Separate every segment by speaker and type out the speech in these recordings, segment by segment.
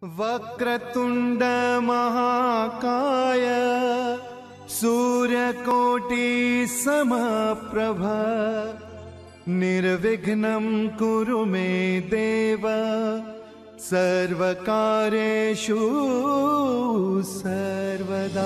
Speaker 1: वक्रतुंड महाकाय सूर्यकोटि समप्रभ निर्विघ्नं कुरु मे देव सर्वकार्येषु सर्वदा।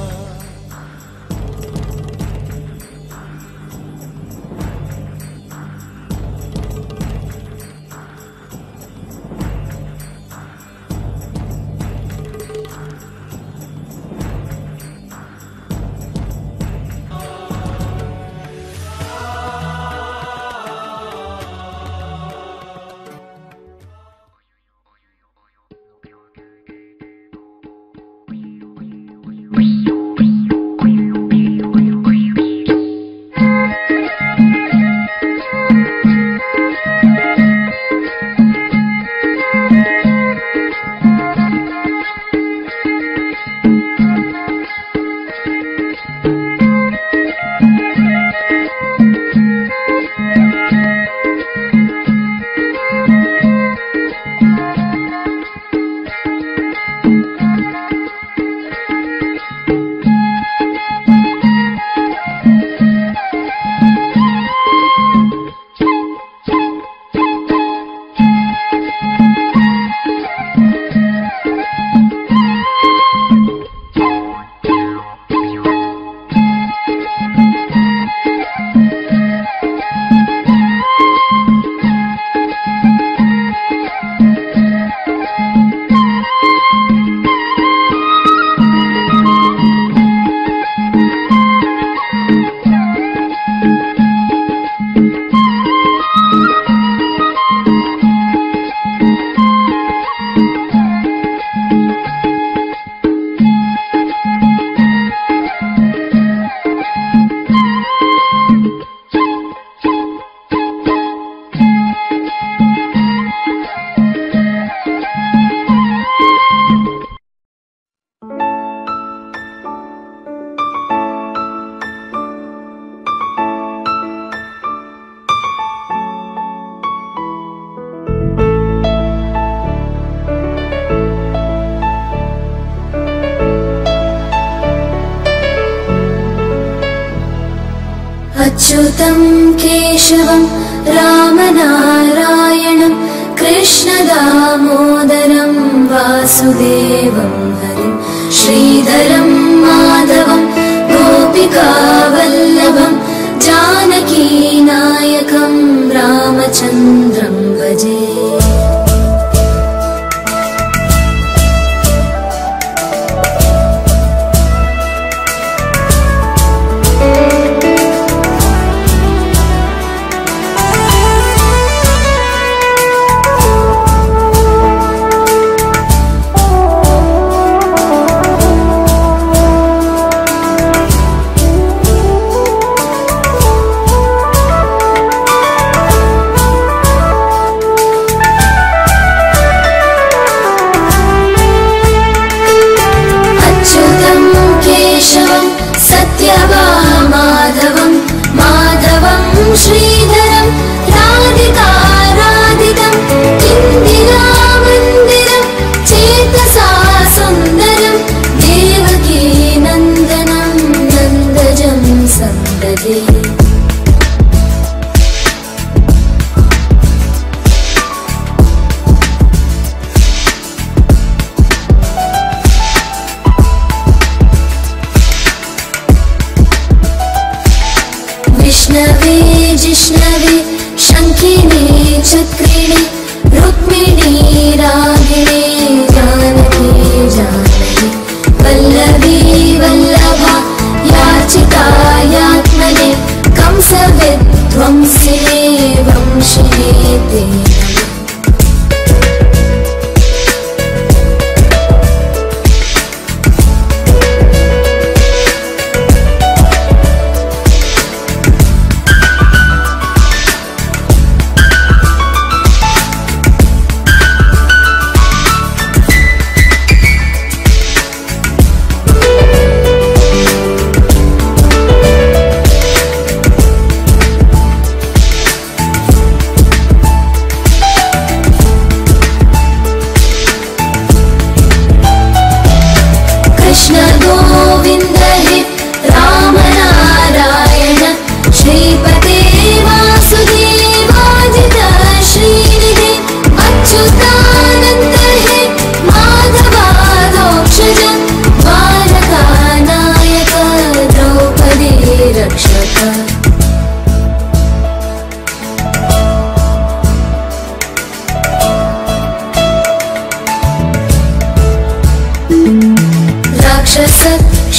Speaker 2: अच्युतं केशवं रामनारायणं कृष्णदामोदरं वासुदेवं हरिं श्रीधरं माधवं गोपिकावल्लभं जानकीनायकं रामचन्द्रं भजे।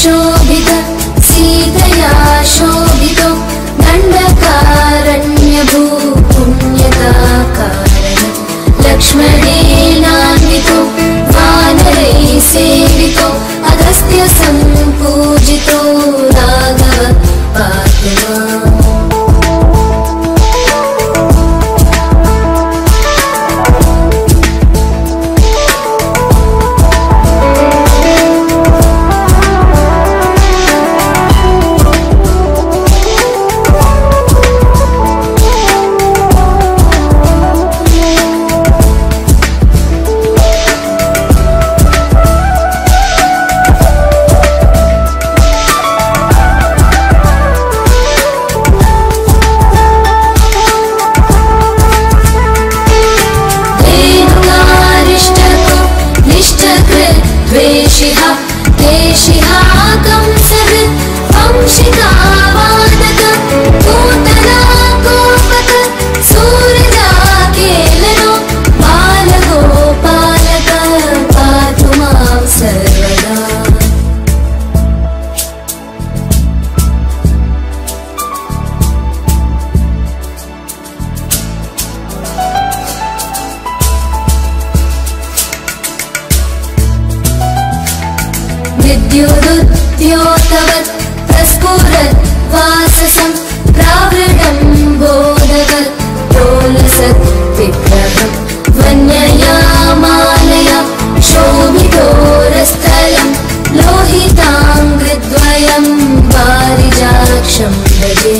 Speaker 2: शोभित सीतया शोभितो दण्डकारण्यभूपुण्यताकारण लक्ष्मणेनान्वितो वानरैः सेवितो अगस्त्य सम्पूजितो राघव पातु माम्। विद्युदुद्योतवत् प्रस्फुरत् वाससं प्रावृतं बोधवत् प्रोलसत् विग्रहम् वन्यया मालया शोभितोरस्थलं लोहिताङ्घ्रिद्वयं पारिजाक्षं भजे।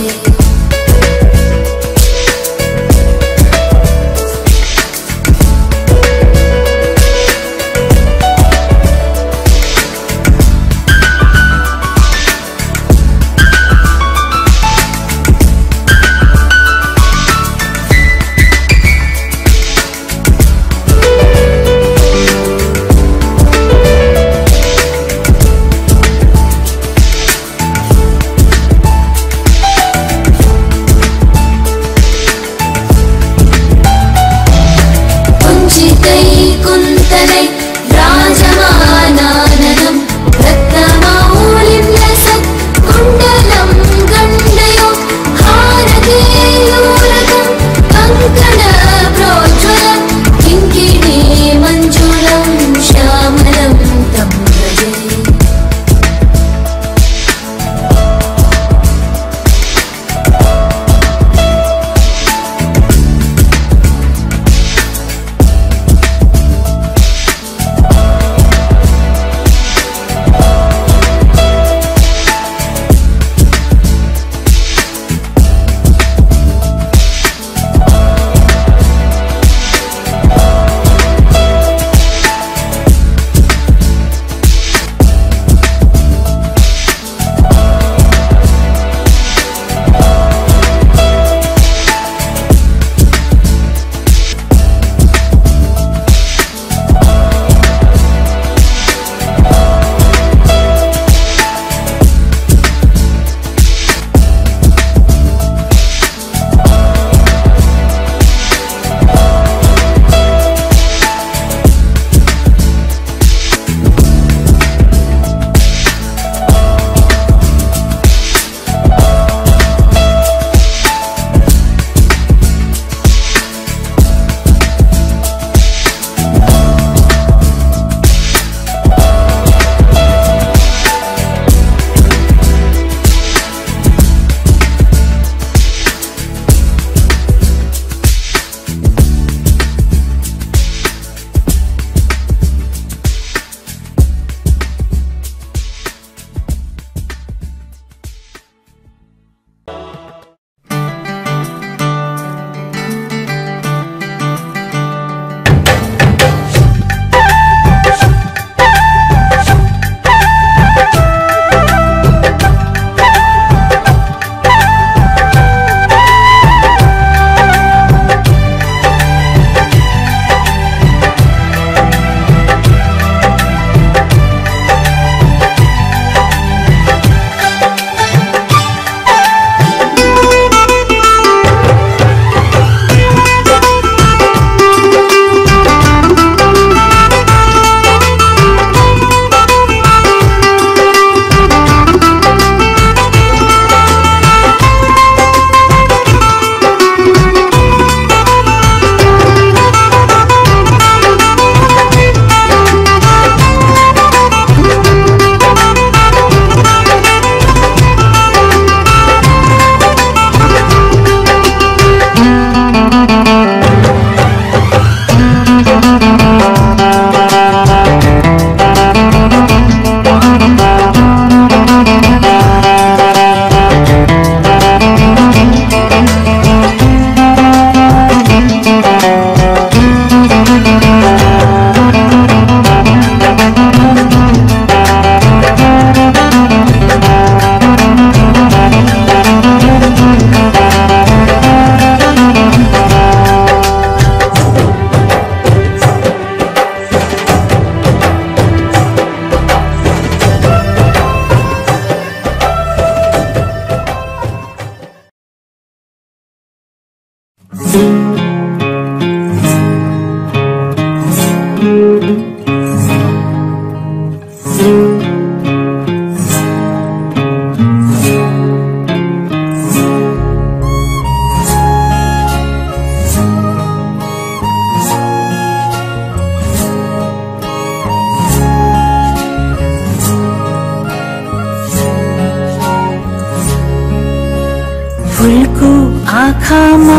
Speaker 3: आँखामा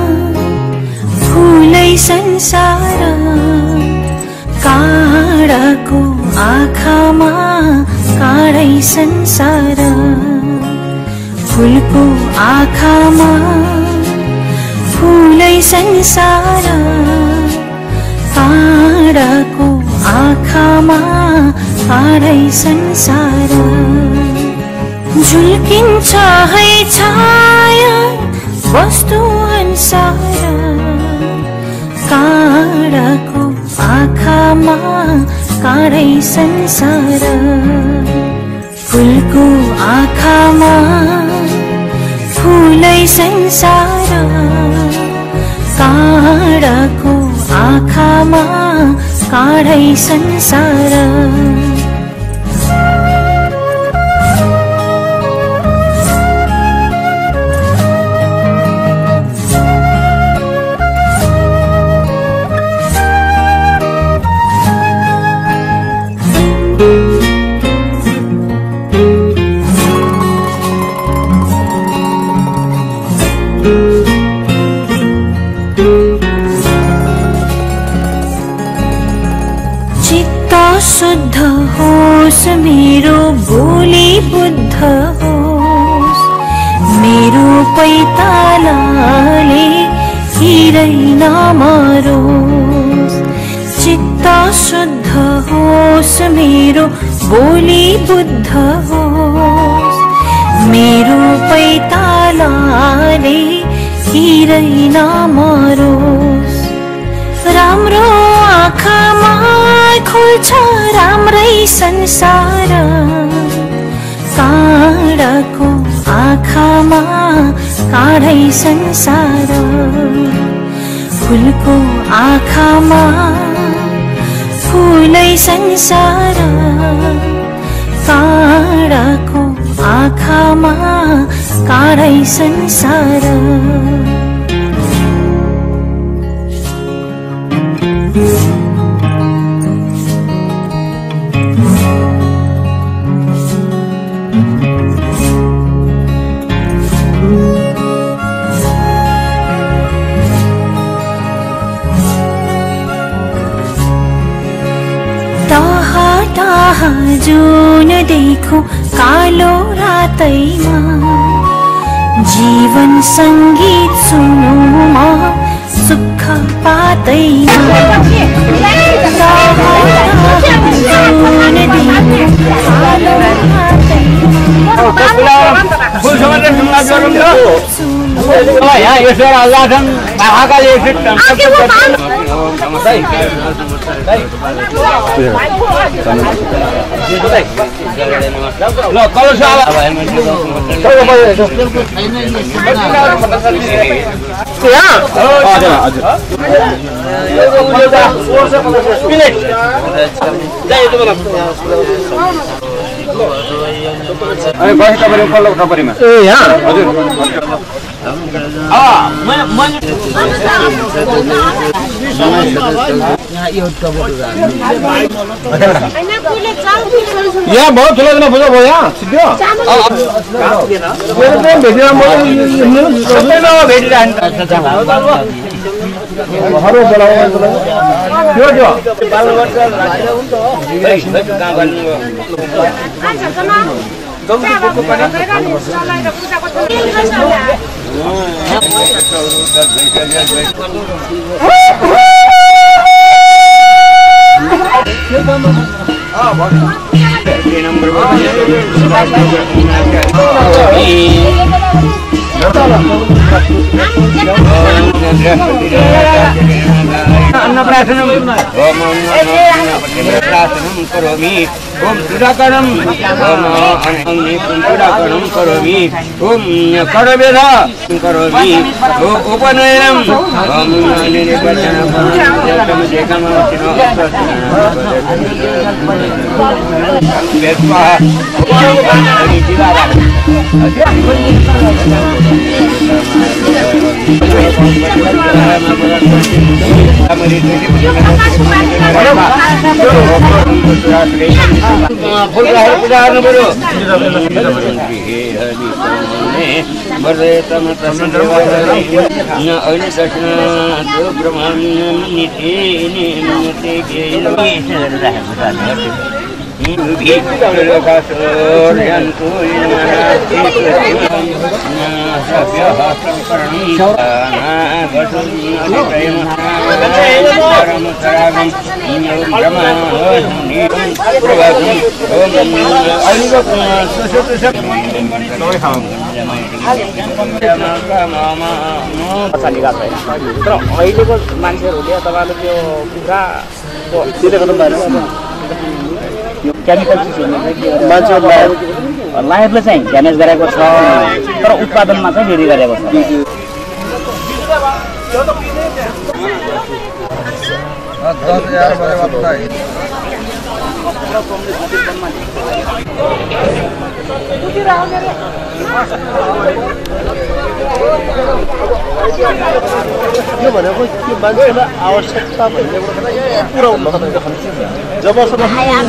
Speaker 3: फुलै संसार, काँडाको आँखामा काँडै संसार, फुलको आँखामा फुलै संसार, काँडाको आँखामा काँडै संसार। झुल्किन्छ है छाया वस्तु अनुसार, काँडाको आँखामा काँडै संसार, फुलको आँखामा फुलै संसार, काँडाको आँखामा काँडै संसार। शुद्ध होस् मेरो बोली बुद्ध होस्, मेरो पैतालाले हिरै नमरोस्। चित्त शुद्ध होस् मेरो बोली बुद्ध होस्, मेरो पैतालाले हिरै नमरोस्। राम्रो आँखामा खुल्छ राम्रै संसार, काँडाको आँखामा काँडै संसार, फुलको आँखामा फुलै संसार, काँडाको आँखामा काँडै संसार। जुन देखो कालो रातैमा, जीवन संगीत सुनुमा सुख पातैमा। जुन देखो कालो
Speaker 4: यहाँ बहुत ठुलो दिन पूजा भयो यहाँ सिद्धो अन्नप्राशनम करोमि ओम सुधाकरम ओम सुधाकरम करोमि ओम करवेद करोमि उपनयनम ओम फूल पूजा गर्नु पर्यो ब्रह्मणे न अहिले दर्शन जो ब्रह्मण्यते
Speaker 5: अहिलेको मान्छेहरूले तपाईँले त्यो कुखुराको केमिकल मान्छेहरूलाई लाइफले चाहिँ ड्यामेज गरेको छ तर उत्पादनमा चाहिँ वृद्धि गरेको छ।
Speaker 6: यो भनेको त्यो मान्छेलाई आवश्यकता भन्ने पुरा हुन जबसम्म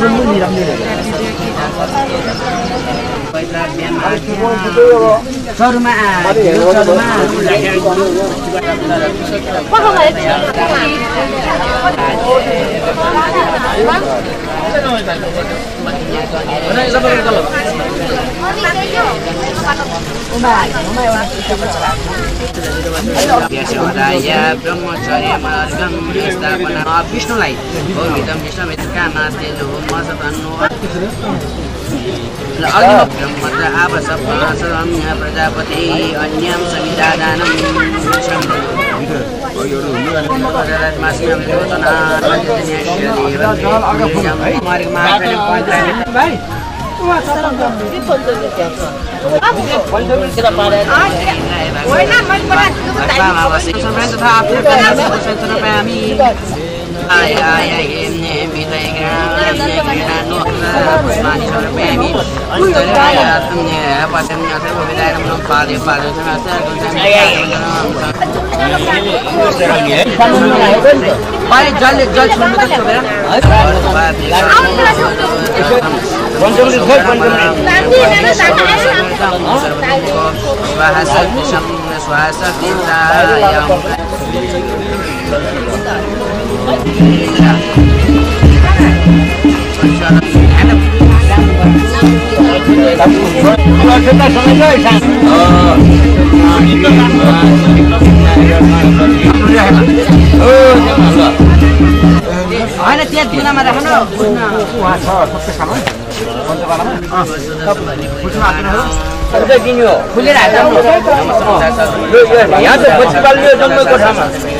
Speaker 5: ब्रह्मचर्य मार्गम स्थापना विष्णुलाई भोगिदम प्रजापति अन्यम सविदादानम होइन त्यहाँ दिनमा राख्नु खुलेर यहाँ चाहिँ पछि पाल्यो जम्मै कोठामा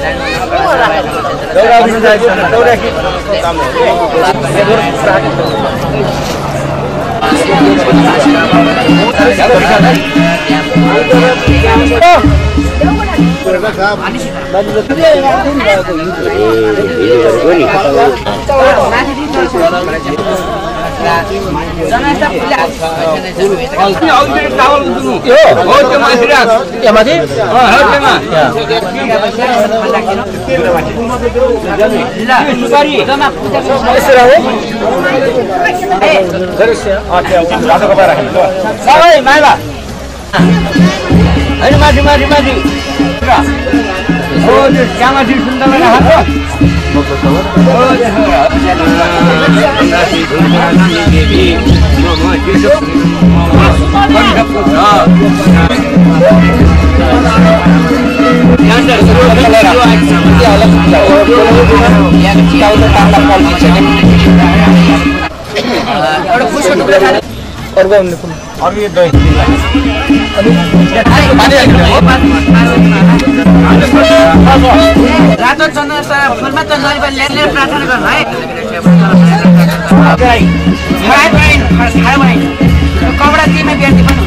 Speaker 5: माथि माथि माथि त्यहाँमाथि सुन्दर रातो चन्द्र फुलमा त नरिवल प्रार्थना गर्नु है कपडा दिमा व्यक्ति पनि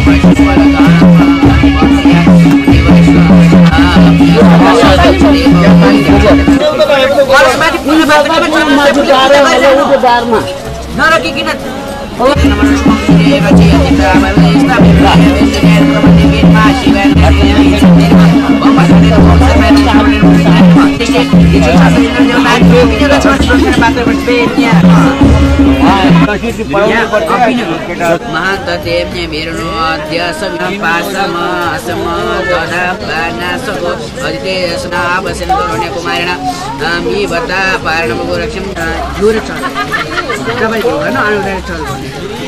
Speaker 5: नरकिन
Speaker 7: महातते मेरो अध्यस पासम असम ददा बानासको अदिते स्नावसन करुण्य कुमारेण मी बता पारणम गोरक्षम जोर चल तपाईको हैन अनुदान चल भन्ने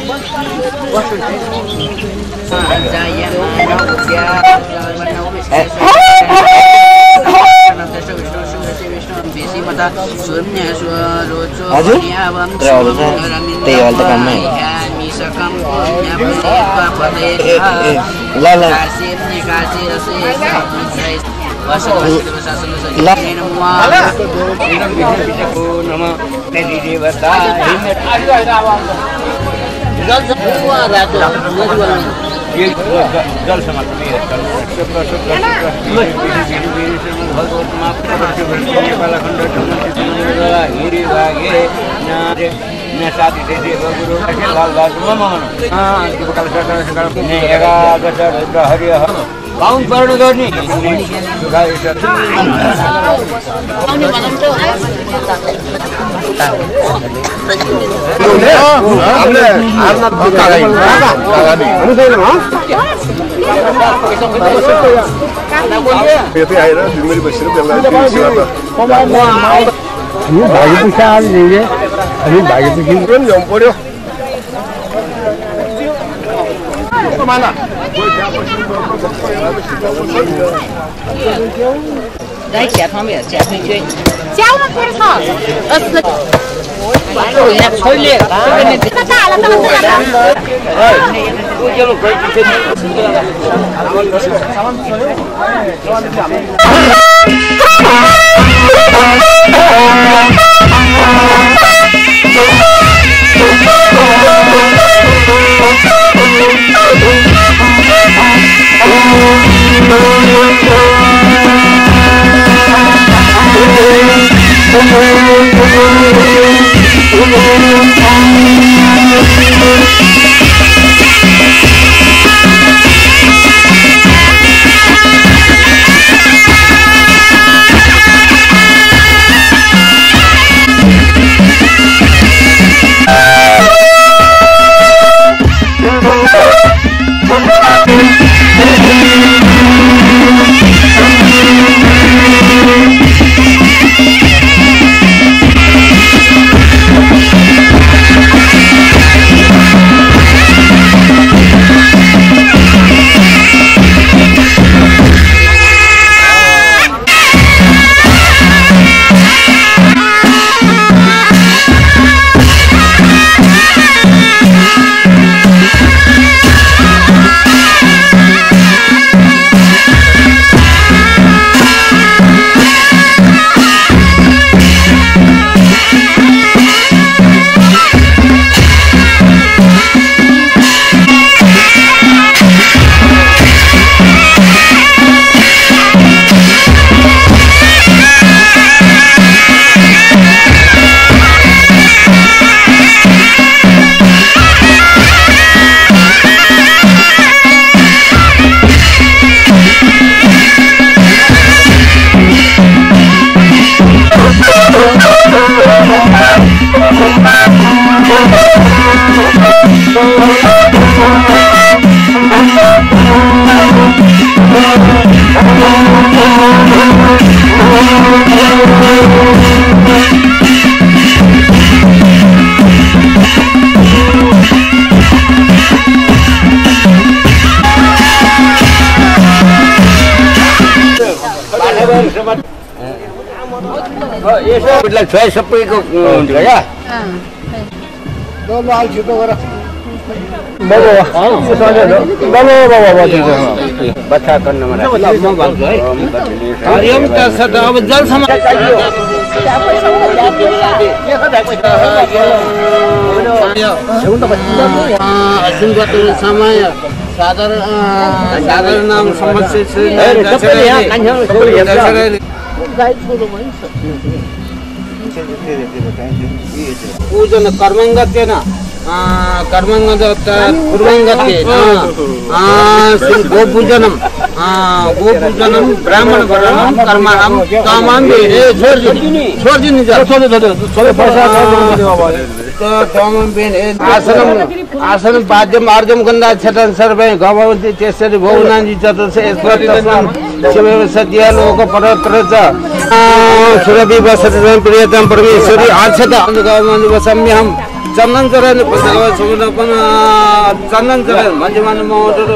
Speaker 7: जल बाहुन पर्नु गर्ने在前方面加回去，加我们多少？吹裂，这个你这大了，这么大了。我叫我回
Speaker 4: Saya sepi kok juga ya.
Speaker 6: Dolo al छिटो गर
Speaker 4: बाबा बच्चा करने में
Speaker 5: हरिओम का सदा अब जल समा समय साधारण नाम समस्या पूजन कर्मंगतेन
Speaker 4: कर्मंग पूर्वंगते गोपूजनम ब्राह्मण वर्णम कर्माणम कामाम छोड़ दी आसनम वाद्यम आर्जम गंधा छटन सर्वे गभवन्ति तेसरी भुवनानि चतुर्थ शिवेव सत्य लोक परत्र सुरभि वसति प्रियतम परमेश्वरी आच्छता गभवन्ति वसम्यहम चंदन चरण चंदन चरण मंजमन मोटर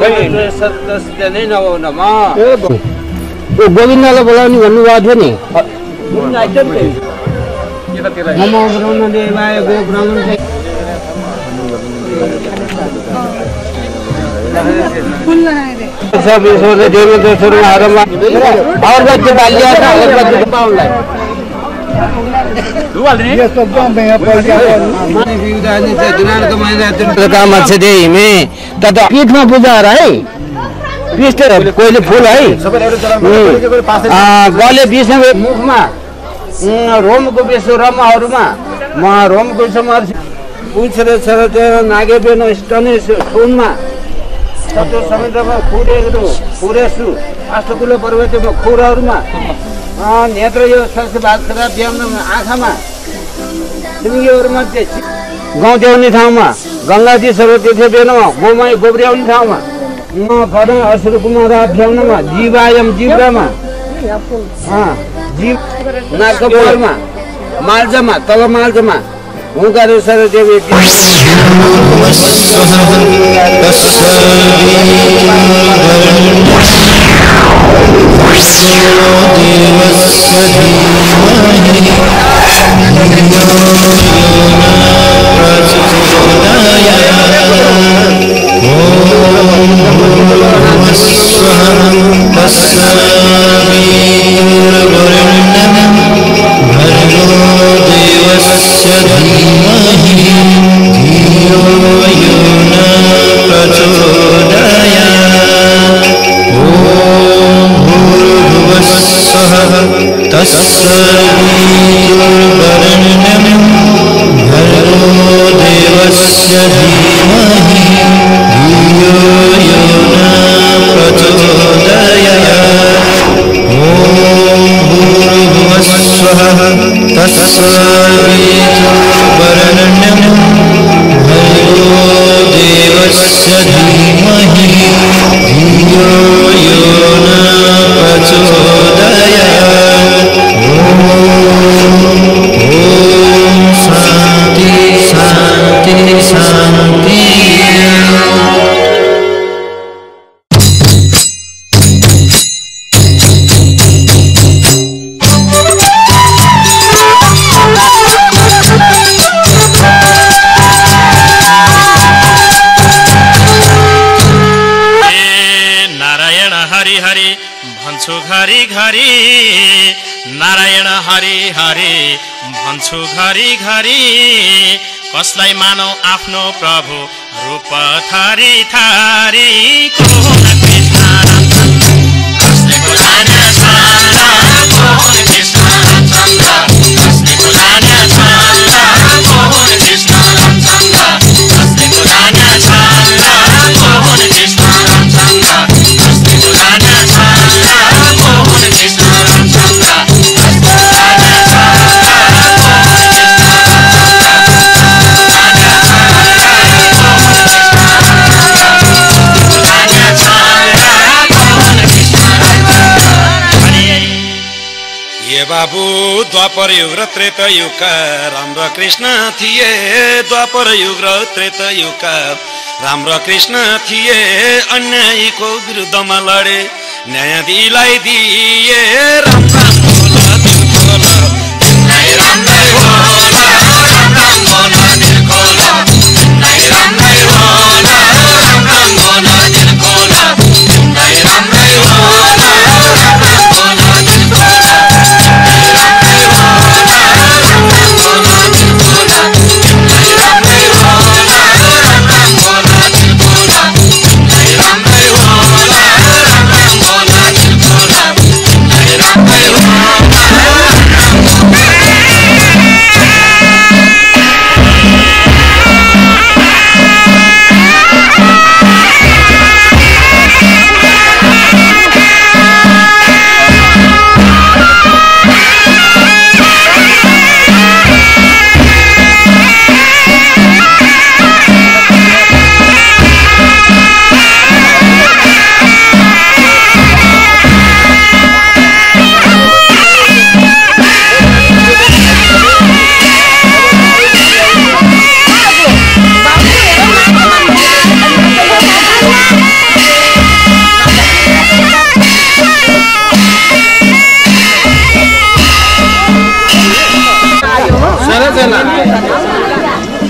Speaker 4: गोविन्दलाई बोलाउने भन्नुभएको थियो नि नमो ब्रह्म देवाय गो ब्राह्मण सब ईश्वरले देवी दोस्रोमा हारमा अगरबत्ती बालिया छ अगरबत्ती पाउनलाई पीठमा पूजा है पीठ कोहीले फुल है गले विष्णु मुखमा रोमको विश्वरमाहरूमा रोमको पुछेर नागे बेन स्तने सुनमा सतो समुद्रमा खुरेसु अष्टकुल पर्वतमा खुरहरूमा नेत्र यो स्वास्थ्य भाषा ब्याउनमा आँखामा सिङ्गीहरूमा गाउँ देउने ठाउँमा गङ्गाजी सर्वतीर्थ बेनमा गोमाई गोब्र्याउने ठाउँमा फल असुर कुमार भ्याउनमा जीवायम जिब्रामा जीव नागकपालमा माल्जामा तल माल्जामा हुँकारो सरदेवी
Speaker 8: नारायण हरि हरि भन्छु घरि घरि कसलाई मानौ आफ्नो प्रभु रूप थरी थरी बाबू द्वापर युग र त्रेता युगका राम कृष्ण थिए द्वापर युग र त्रेता युगका राम कृष्ण थिए अन्यायीको विरुद्धमा लडे न्याय दिलाई दिए राम राम बोला दिल खोला न्याय रामलाई होला राम राम बोला दिल खोला न्याय रामलाई होला राम राम बोला दिल खोला न्याय रामलाई होला राम राम बोला दिल खोला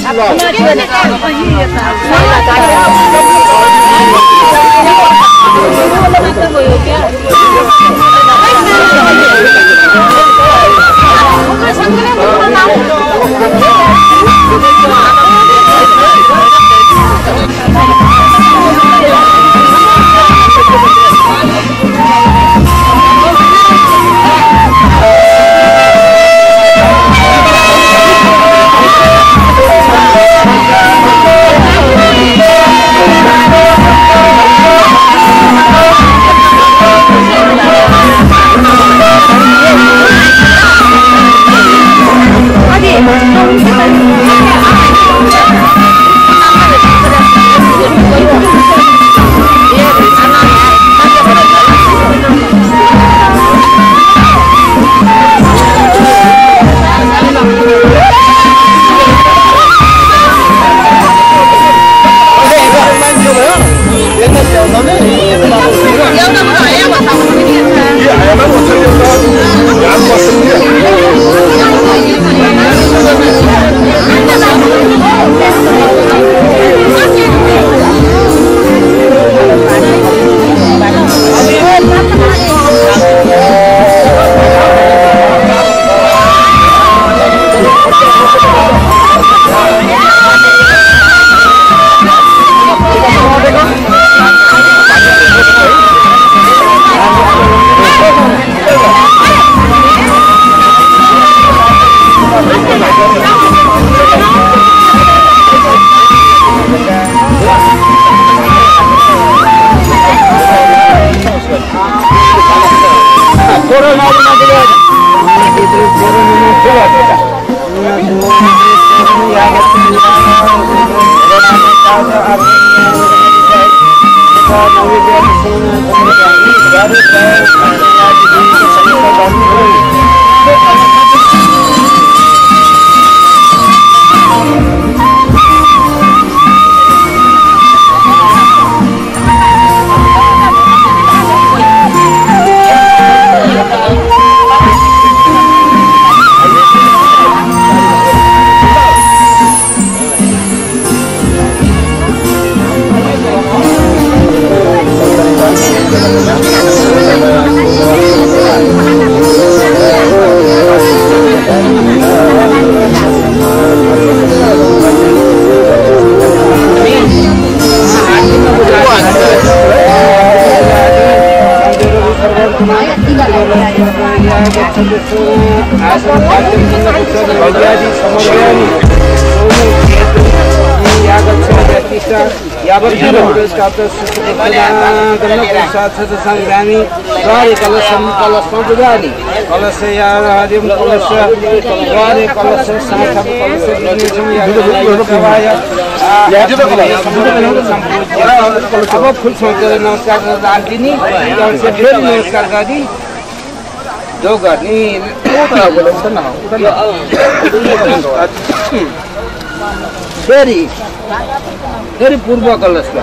Speaker 4: फेरि पूर्व कलशमा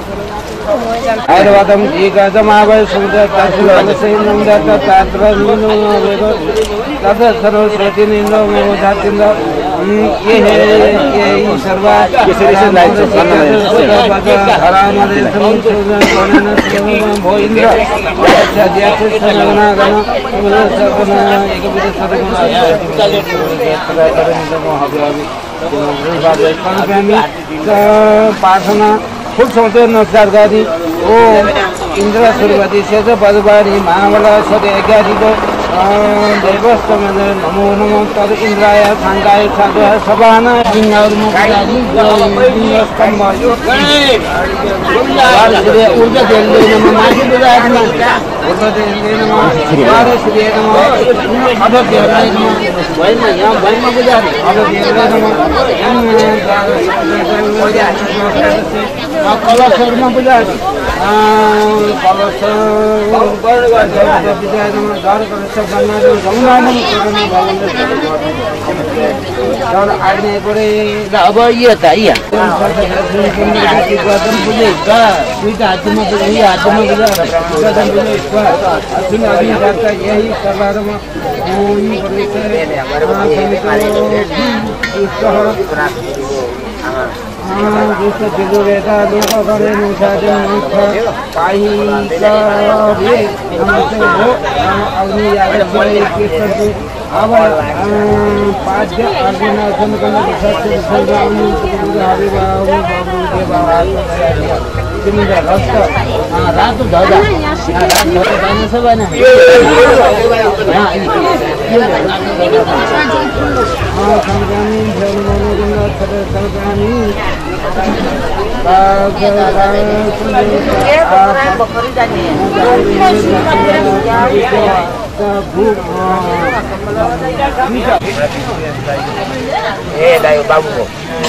Speaker 4: आयुर्वादम जीगजमावय समुद्र तासुलसैनंदत तात्रनिनो तद सर्वश्रुतिनिनो मेवधातिन्द ये सर्वा विशेषण लाइक हरामदे समुद्रन भो इंद्र यज्ञाते सगुणागण सगुण एकविध सगुण प्रार्थना फुल सोचे नमस्कार गरी ओम इंद्र सूर्यवती शेष पदवारी महाबला सदे ज्ञातिको देवस्तम नमो नमो तद इंद्राय सांगाय साधु सभाना सिंहार मुखादि स्तंभ श्री ऊर्जा देले नमः मासी बुदात्मा ऊर्जा देले नमः द्वार श्री नमः अध देवराय नमः वैम या वैम बुदारि अध देवराय नमः कलश में बुदारि कलश विजय नमः द्वार कलश गंगा जमुना नमः आग्ने करे अब ये था ये गदम बुझे का दुईटा हातमा बुझे ये हातमा बुझे गदम बुझे इसका अथुन आदमी जाता यही सर्वारम ओम परमेश्वर
Speaker 7: रातो ध्वजा जाने सब होइन दाइ बाबुको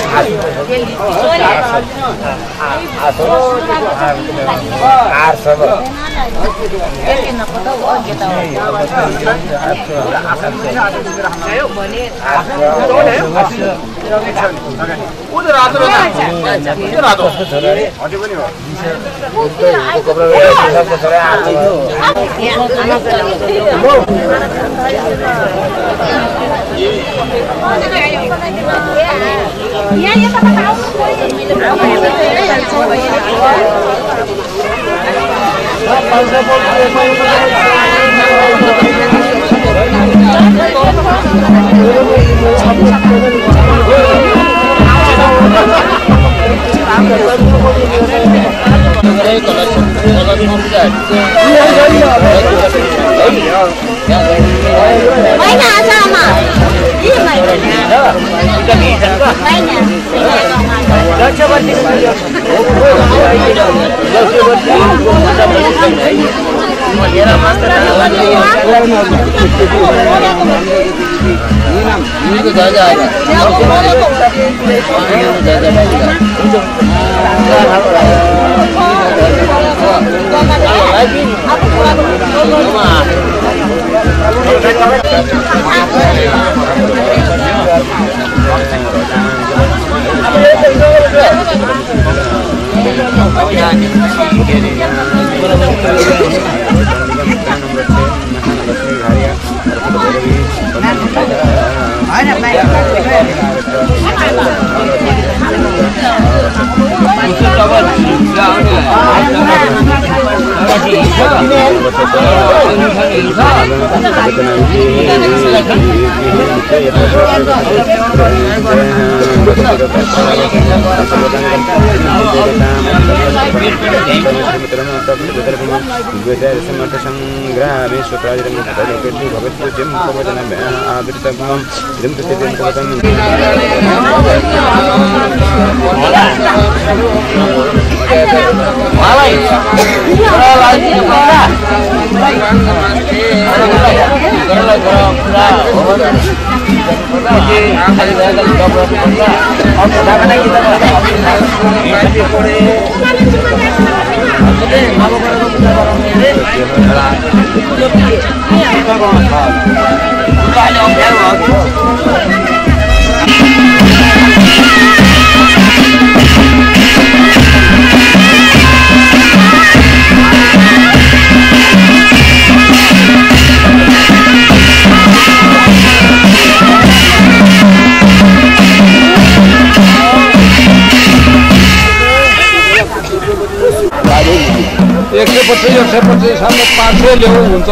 Speaker 4: सामने 500 ल्याउँ हुन्छ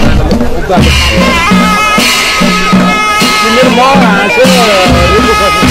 Speaker 4: भनेर मेरो म हाँसेर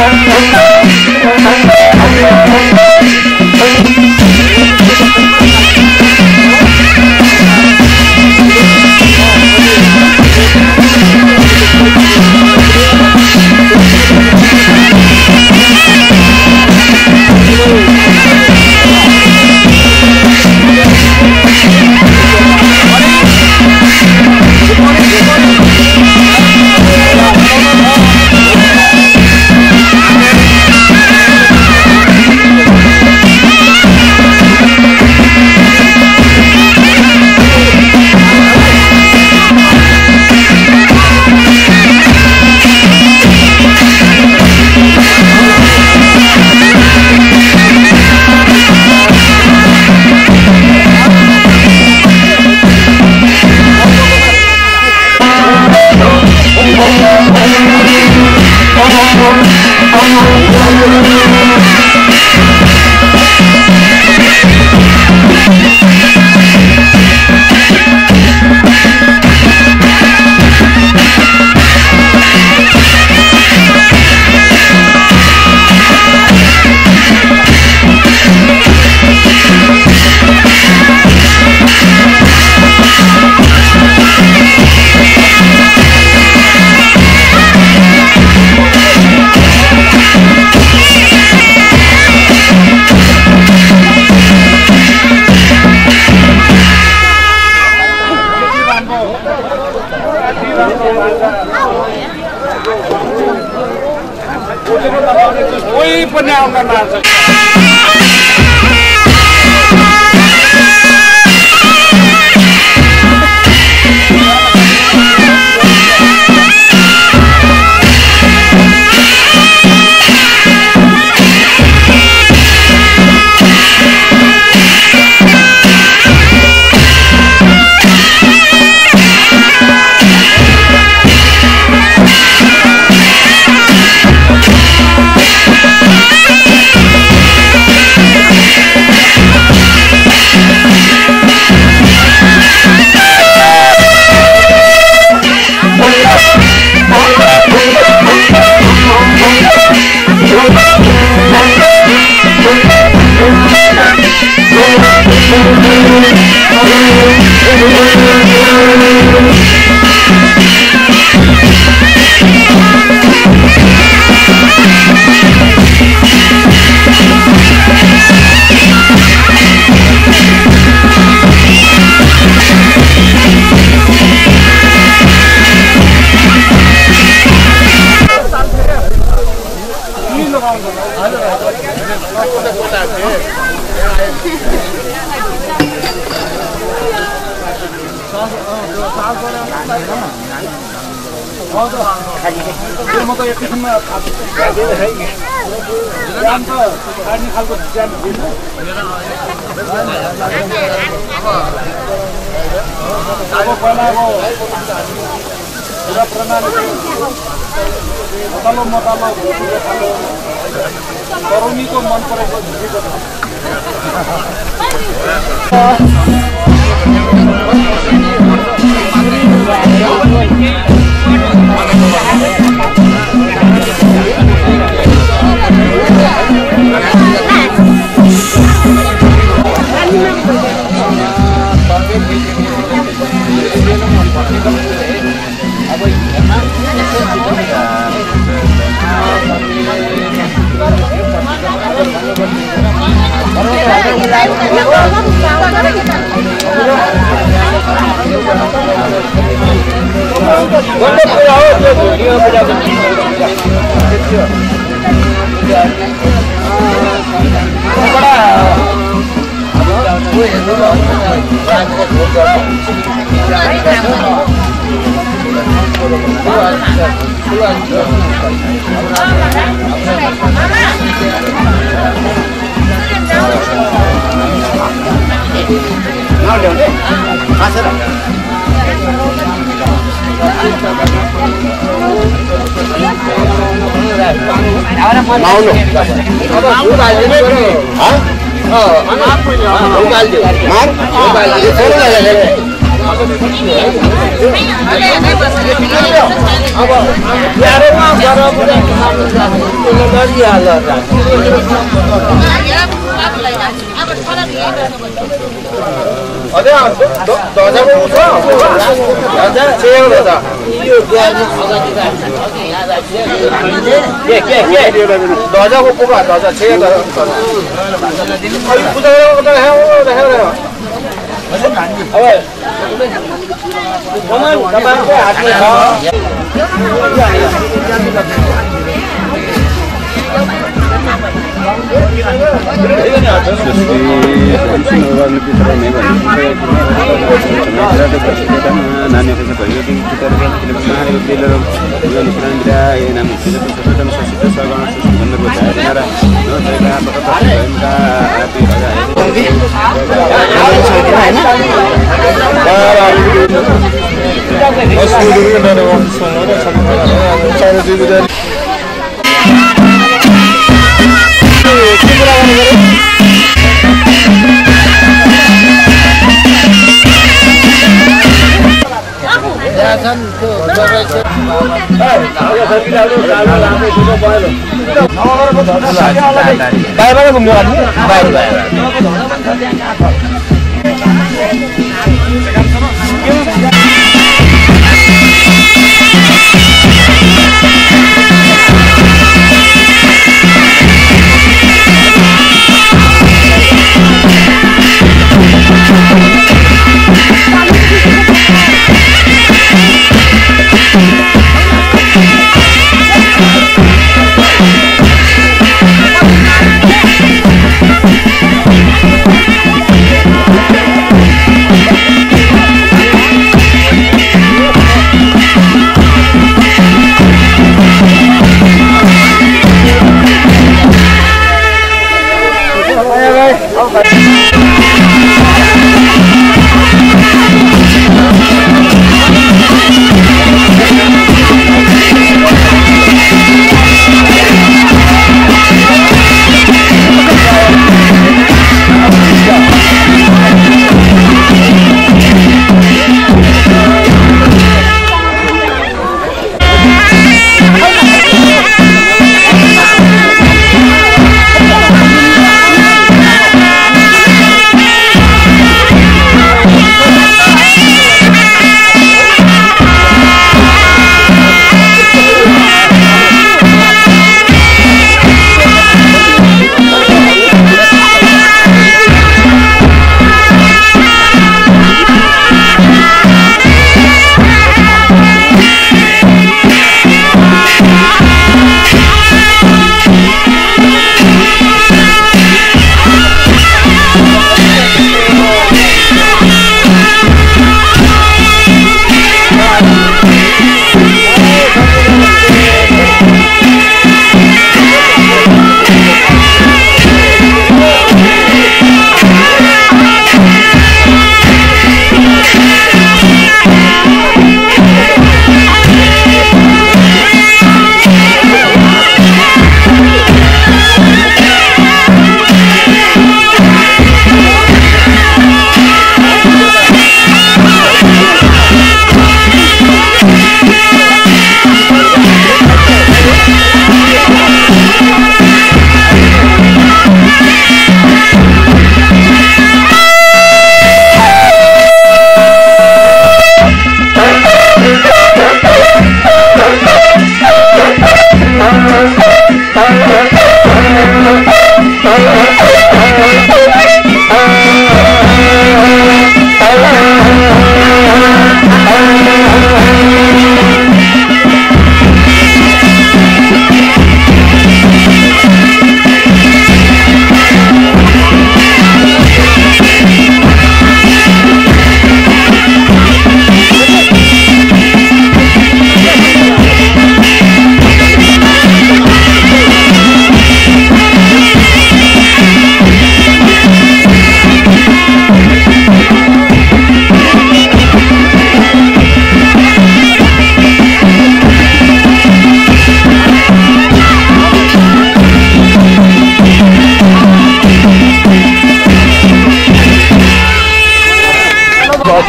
Speaker 4: कोही पनि आउन नसक्छ।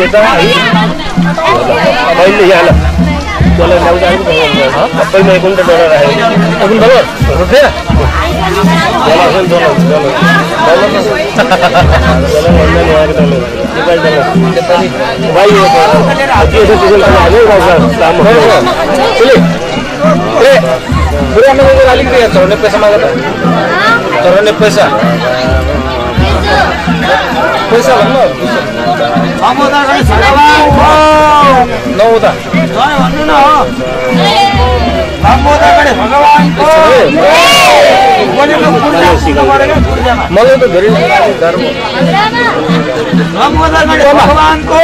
Speaker 6: त्यता है मैले यहाँ चलो ल्याउ जानु सबैमा कुन त डलर राखेको कुन डलर रुपैयाँ डलर डलर डलर अलिकति चढाउने पैसा माग चढाउने पैसा पैसा भन्नु नौदा भन्नु न मलाई त धेरै भगवानको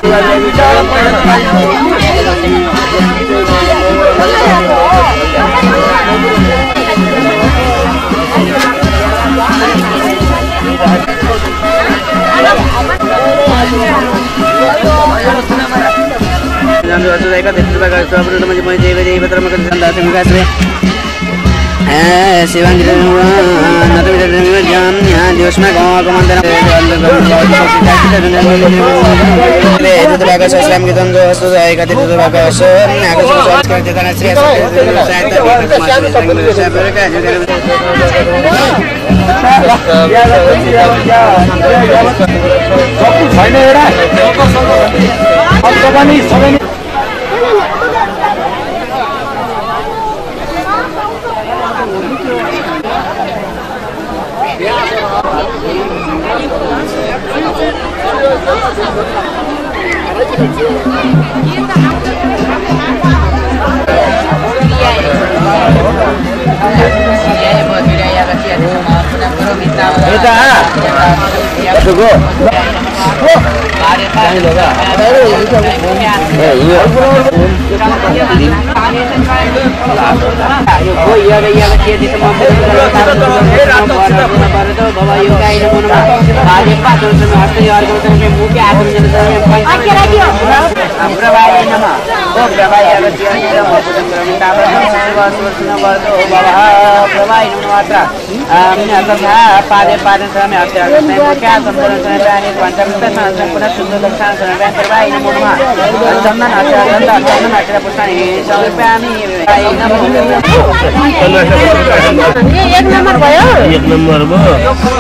Speaker 3: एक नंबर भयो
Speaker 6: एक नंबर भयो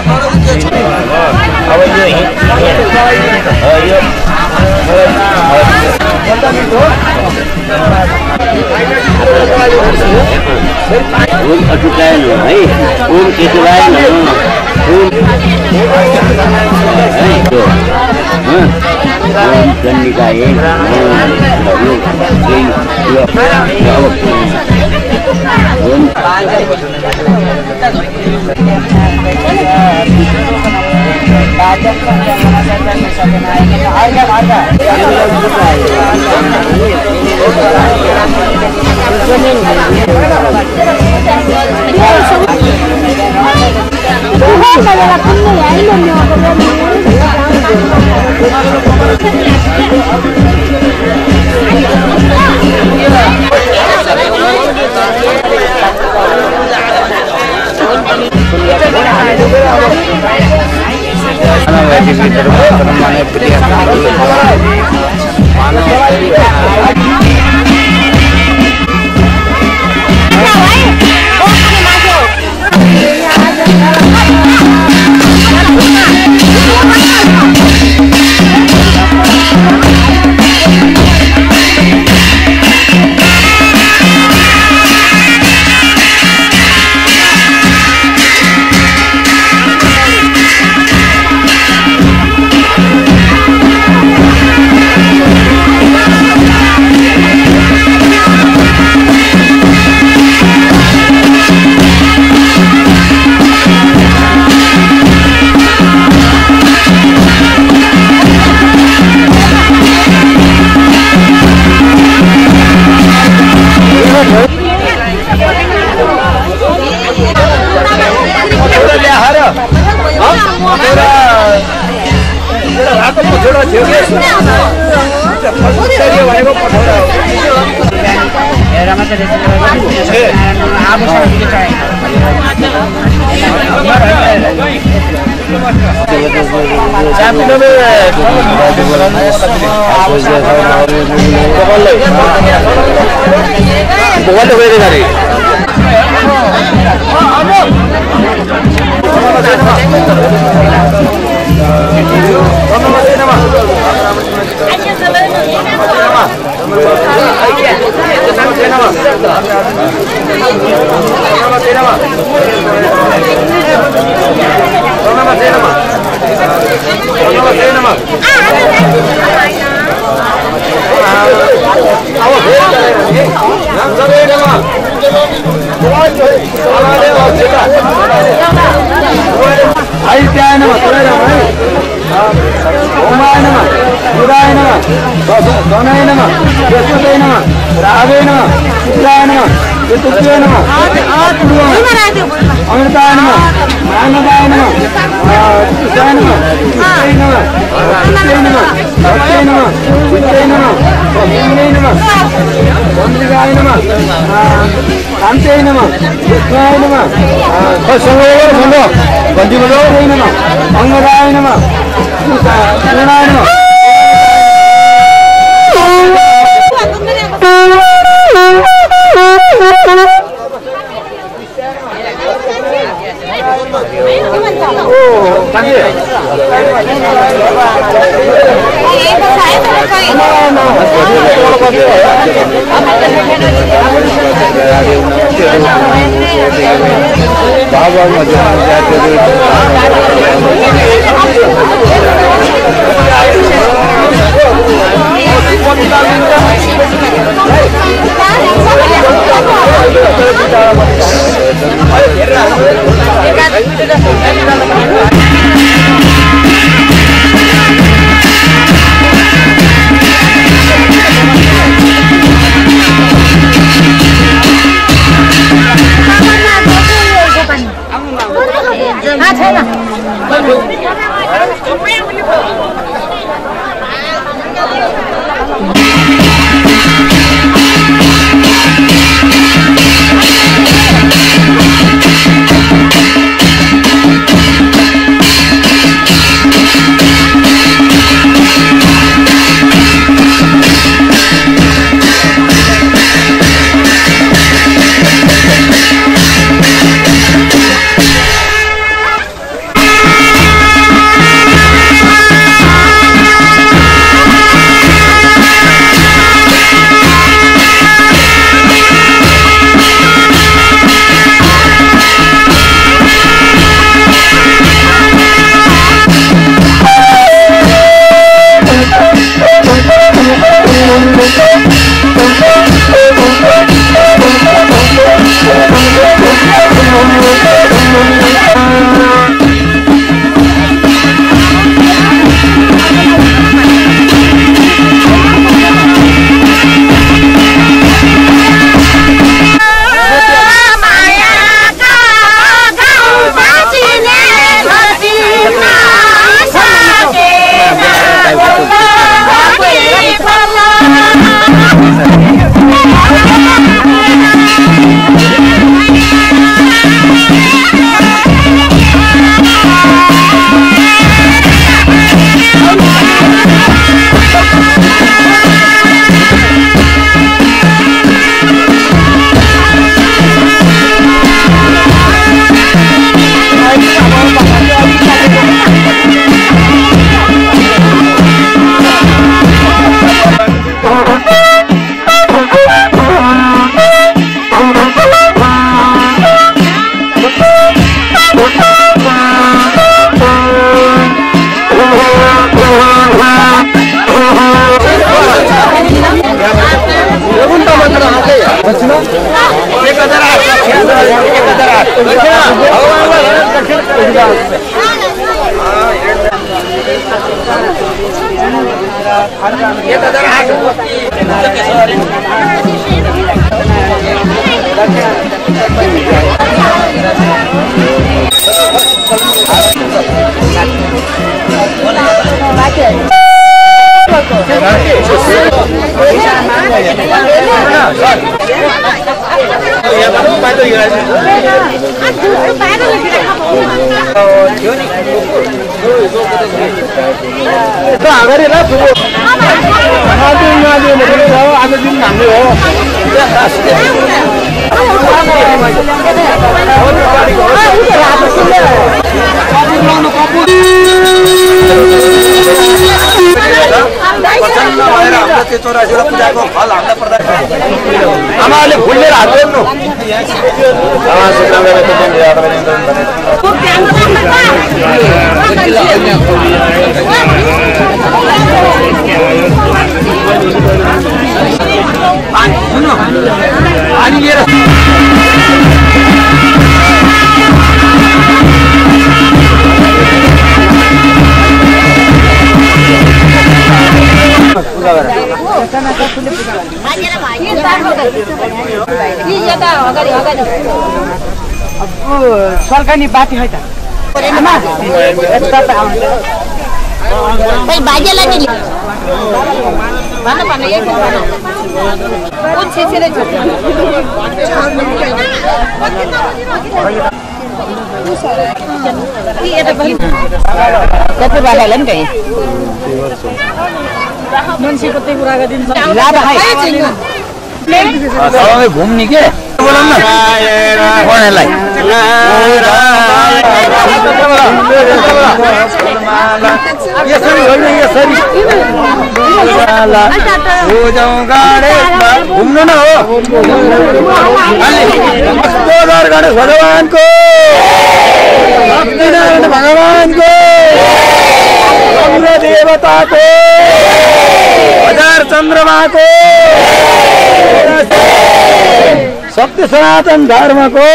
Speaker 6: अब यो ओम अटुकाय न है ओम केतुवाय न ओम ओम गण्डिकाय
Speaker 4: आदित्याय नमः, सूर्याय नमः, ओमाय नमः, बुधाय नमः, गणाय नमः यशोदाय नमः राघवे नमः चित्राय नमः यशोदाय नमः अमृताय नमः मानवाय नमः कृष्णाय नमः कृष्णाय नमः कृष्णाय नमः भक्ताय नमः विद्याय नमः भक्ताय नमः चंद्रिकाय नमः शांताय नमः कृष्णाय नमः संगोय नमः गंजिमलोय नमः अंगदाय नमः पूर्णाय नमः
Speaker 9: चौरासी पूजाको फल हामीलाई प्रदान आमाले फुलले हात जोड्नु पानी लिएर
Speaker 3: सरकारी बाटी है त
Speaker 10: भाग्यलाई नि भन्नु एक कुन छेछेले छ
Speaker 3: कति बाटाले नि कहीं मान्छेको त्यही कुरा गरिदिन्छ लाभा है
Speaker 5: सबैले घुम्ने के बोलाउन न कोनेलाई यसरी होइन यसरी हो जाउँ गाडेसमा घुम्नु न हो गणेश भगवानको सत्यनारायण भगवानको चन्द्र देवताको हजार चन्द्रमाको सत्य सनातन धर्मको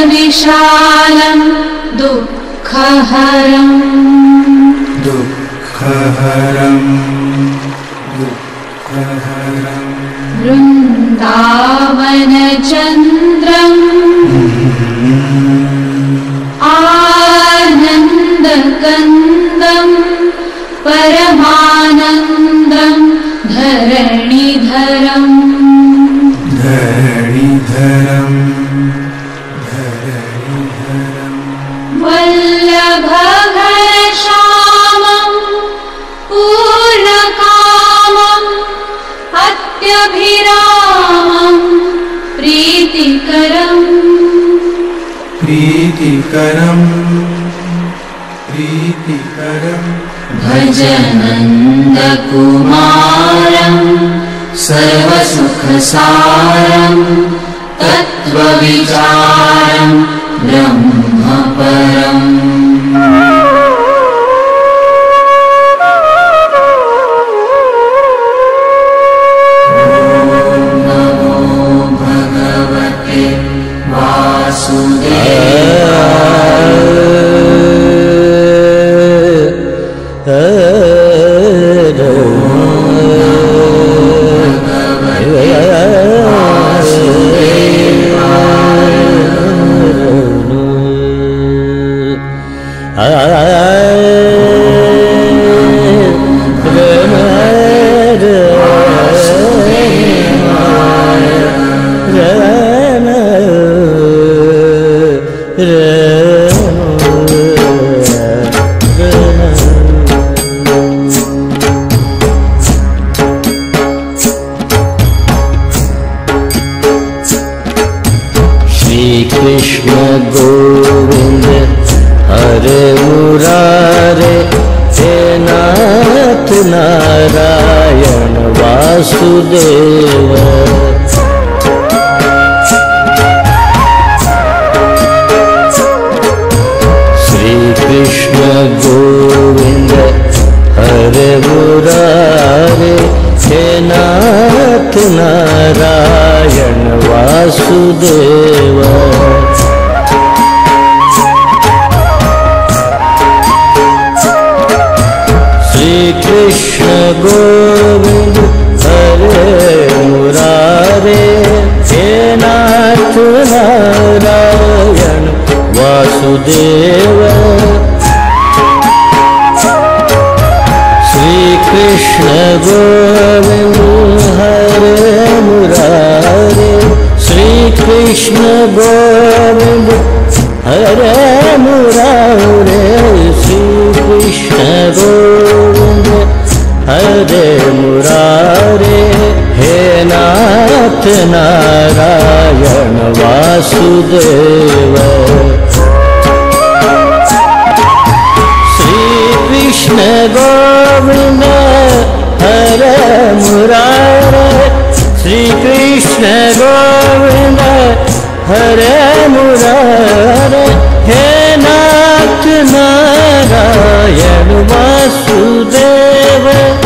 Speaker 2: विशालं दुःखहरं वृन्दावनचन्द्रम् आनन्दकन्दं परमानन्दं धरणिधरम् वल्लभघनश्यामं पूर्णकामम् अत्यभिरामं प्रीतिकरम् भजनन्दकुमारं सर्वसुखसारं तत्त्वविचारं ब्रह्मपरम्
Speaker 11: नारायण वासुदेव श्री कृष्ण गोविंद हरे मुरारे हे नाथ नारायण वासुदेव कृष्ण गोविंद हरे मुरारे हे नाथ नारायण वासुदेव श्री कृष्ण गोविंद हरे मुरारे श्री कृष्ण गोविंद हरे मुरारे श्री कृष्ण गोविंद हरे मुरारे हे नाथ नारायण वासुदेव श्री कृष्ण गोविंद हरे मुरारे श्री कृष्ण गोविंद हरे मुरारे हे नाथ नारायण वासुदेव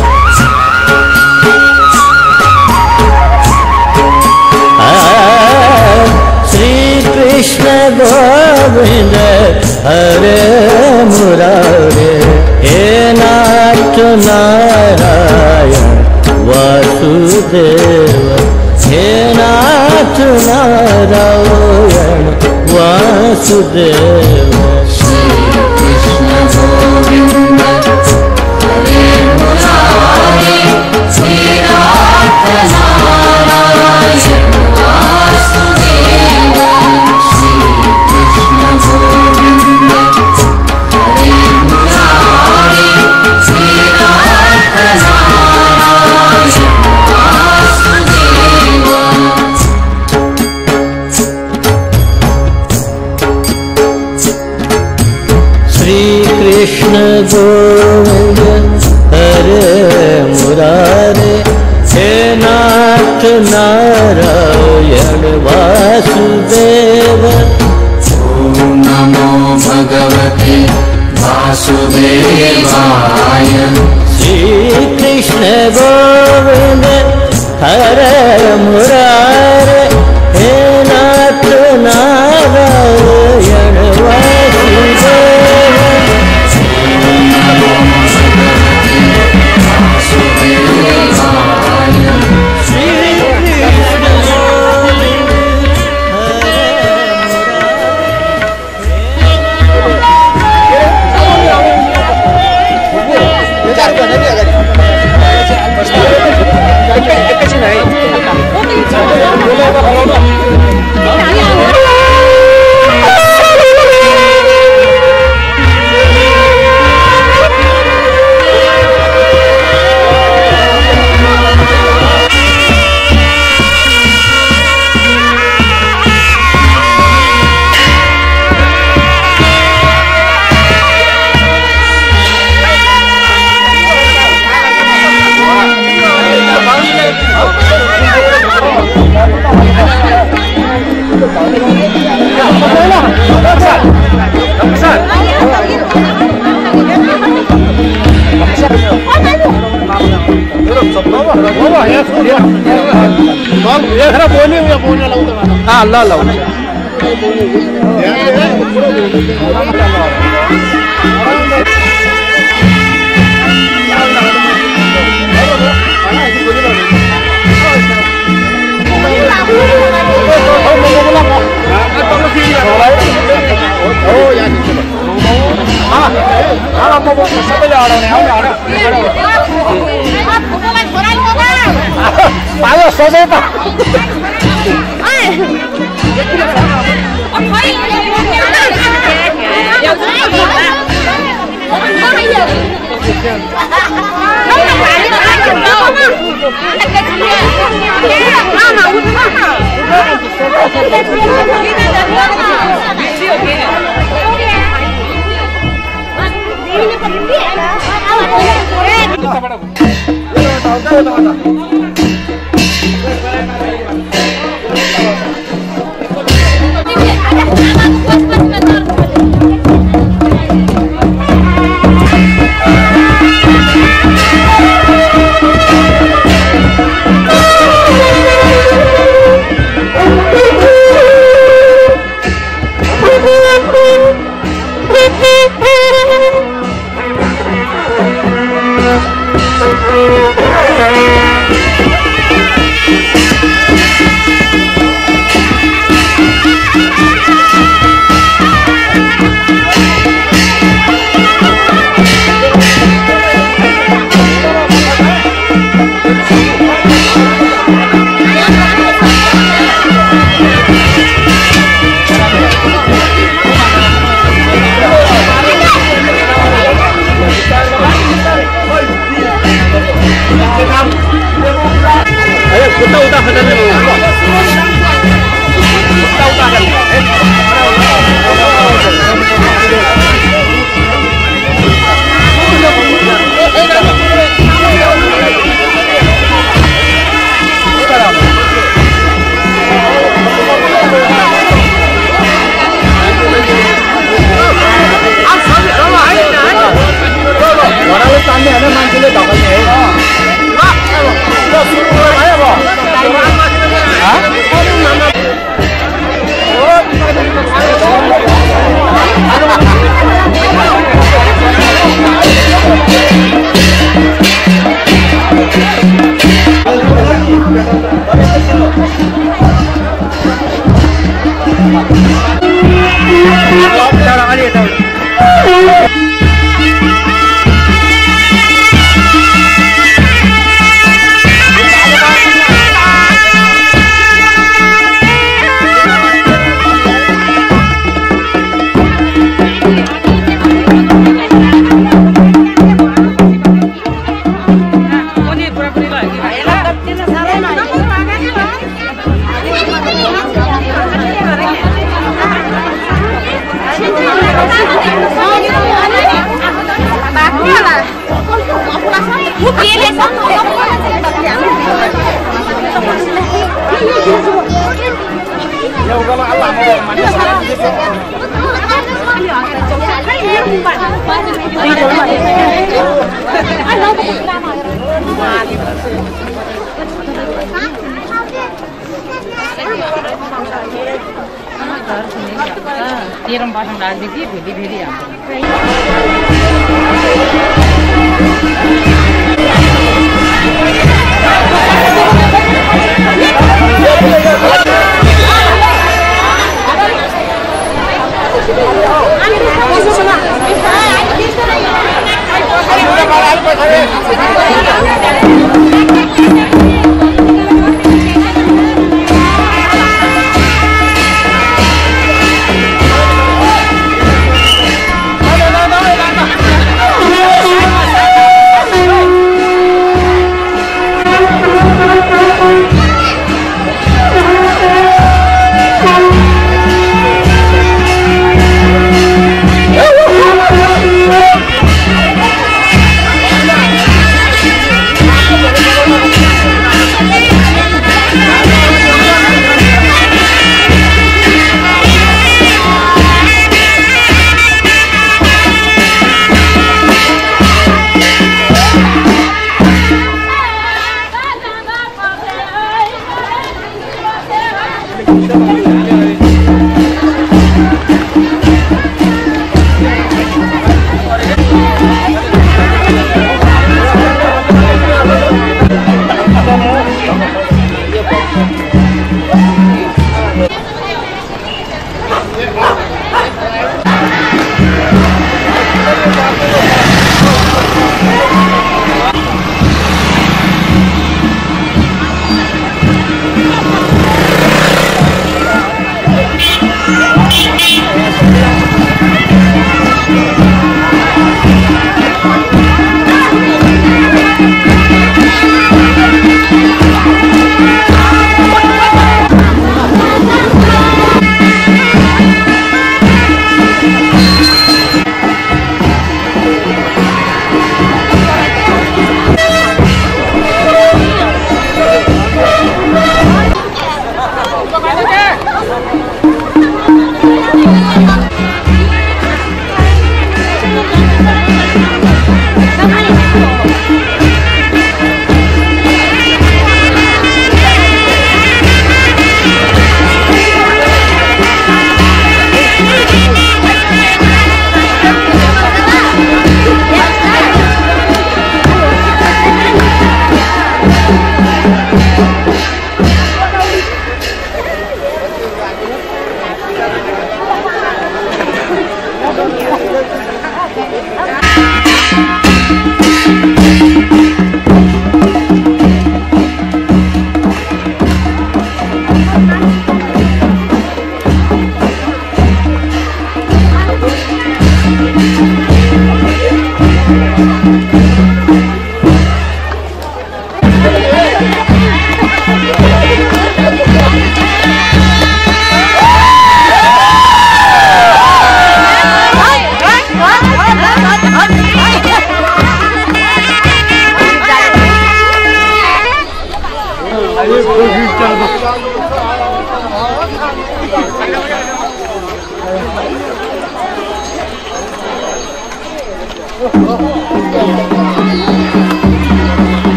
Speaker 11: श्री कृष्ण गोविंद हरे मुरारे हे नाथ नारायण वासुदेव हे नाथ नारायण वासुदेव श्री कृष्ण गोविंद हरे मुरारे श्री नाथ नारायण वासुदेव श्री कृष्ण गोविंद हरे मुरारे श्री नाथ नारायण वासुदेव श्री कृष्ण गोविंद हरे मुरारे हे नाथ नारायण वासुदेव ओम नमो भगवते वासुदेवाय श्री कृष्ण गोविंद हरे मुरारे हे नाथ नारायण
Speaker 4: ल ल हुन्छ
Speaker 6: सबैले अडाउने आउने सोधे त
Speaker 3: तेरम पाठम राजनीति भेटी भेटी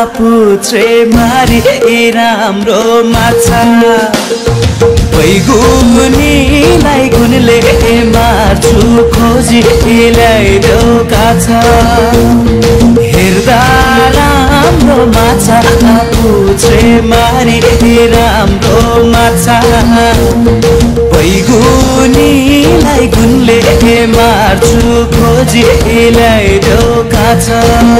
Speaker 11: पुत्रे मारी राम्रो माछा बैगुनीलाई गुनले मार्छु खोजी ल्याइदेऊ काछा हेर्दा राम्रो माछा पुत्रे मारी राम्रो माछा बैगुनीलाई गुनले मार्छु खोजी ल्याइदेऊ काछा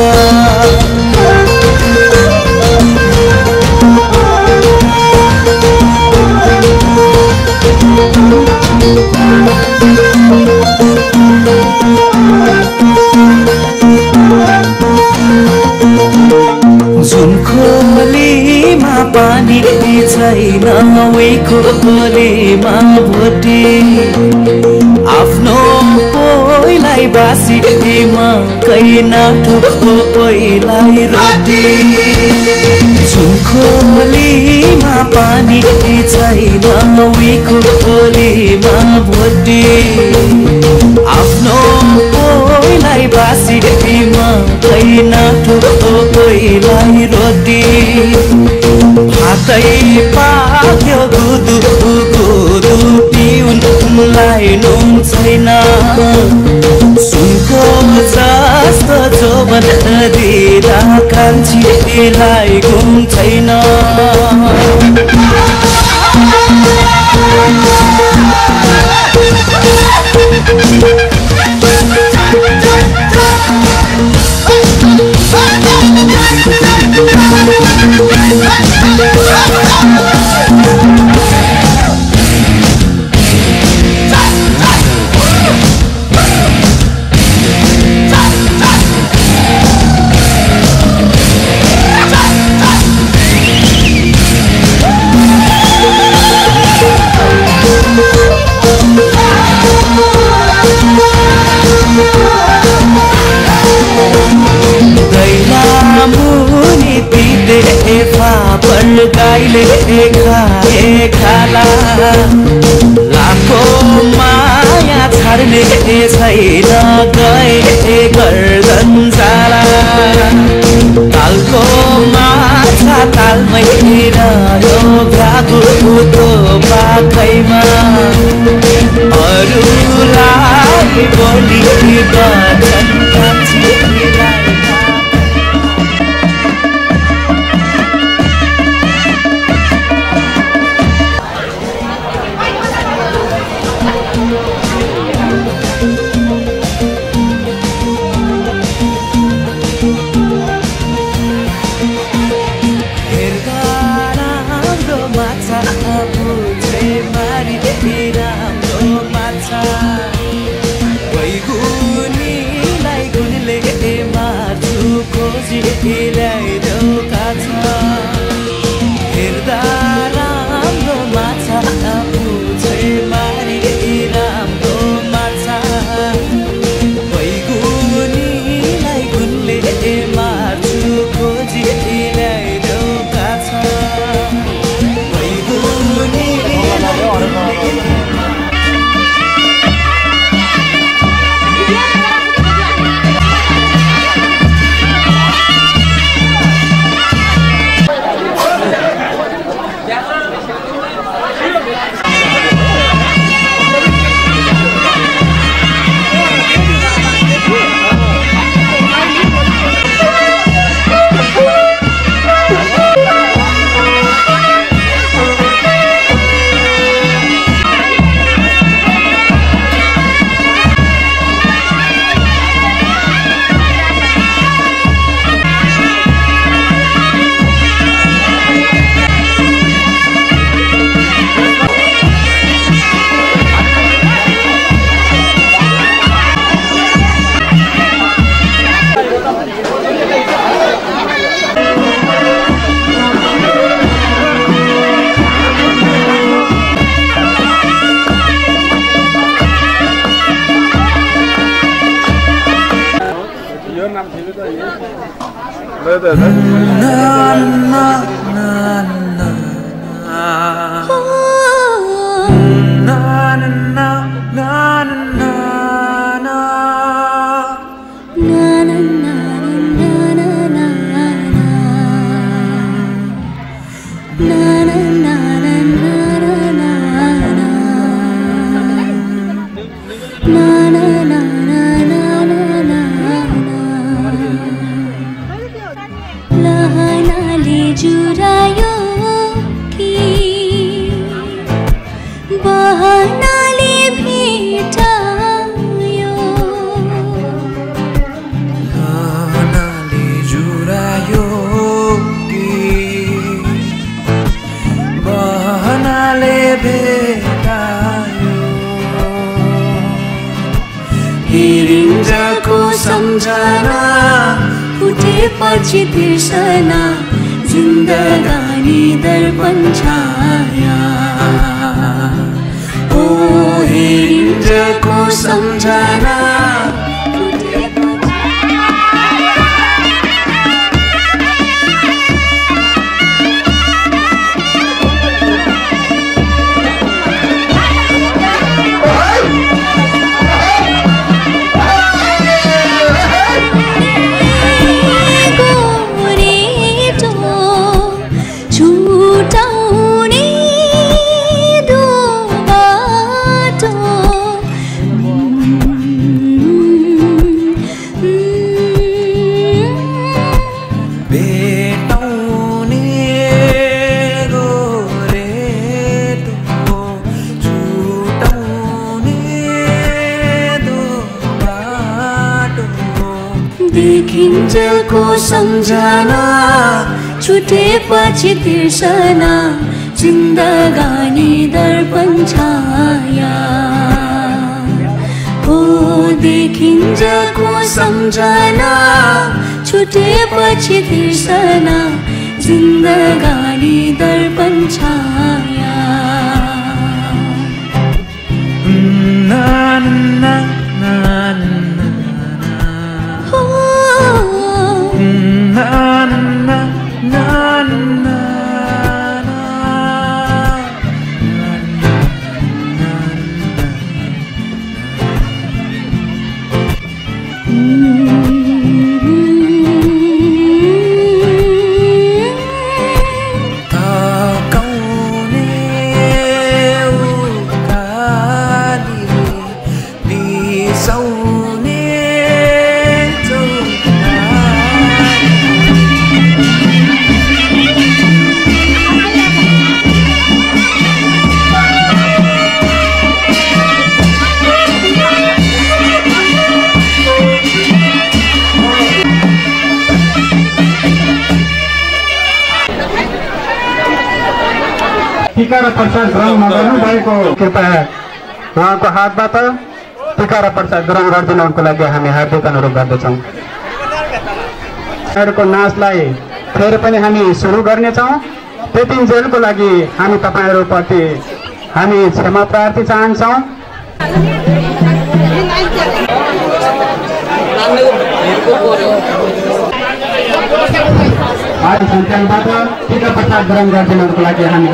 Speaker 11: जुन खोलीमा पानी छैन उही खोलीमा भोटी आफ्नो पोइलाई बासीमा कैना ठोको पोइलाई रोटी जुन खोलीमा पानी छैन उही खोलीमा भोटी आफ्नो पोइलाई बासीमा कैना ठोको पोइलाई रोटी भातै पाक्यो गुदु गुदु पिउनलाई नुन छैन सुनको जस्तो जोवन दिँदा कान्छीलाई घुम छैन गाईले खाए खाला लाखो माया छाड्ने छैन गए गर्दन जाला तालको माछा तालमै रह्यो भ्यागुको पाखैमा अरूलाई बोली बचन कान्छीलाई
Speaker 12: na na na na na na lahanaले जुरायो कि बहनाले भेटायो
Speaker 11: lahanaले जुरायो कि बहनाले भेटायो
Speaker 12: हिरिन्जको सम्झना फुटेपछि बिर्सना जिन्दगानी दर्पण छाया
Speaker 11: ओ हिरिन्जको सम्झना
Speaker 12: देखिन्जको सम्झना छुटेपछि बिर्सना जिन्दगानी दर्पण छाया हो देखिन्जको सम्झना छुटेपछि बिर्सना जिन्दगानी दर्पण छाया
Speaker 11: na na na na na na na
Speaker 13: टीका र प्रसाद ग्रहण गर्नु भएको कृपया उहाँको हातबाट टीका र प्रसाद ग्रहण गरिदिनुको लागि हामी हार्दिक अनुरोध गर्दछौँ। उहाँहरूको नाचलाई फेरि पनि हामी सुरु गर्नेछौँ। त्यतिन्जेलको लागि हामी तपाईँहरूप्रति हामी क्षमा प्रार्थी चाहन्छौँ। आज सञ्चालबाट टीका प्रसाद ग्रहण गरिदिनुको लागि हामी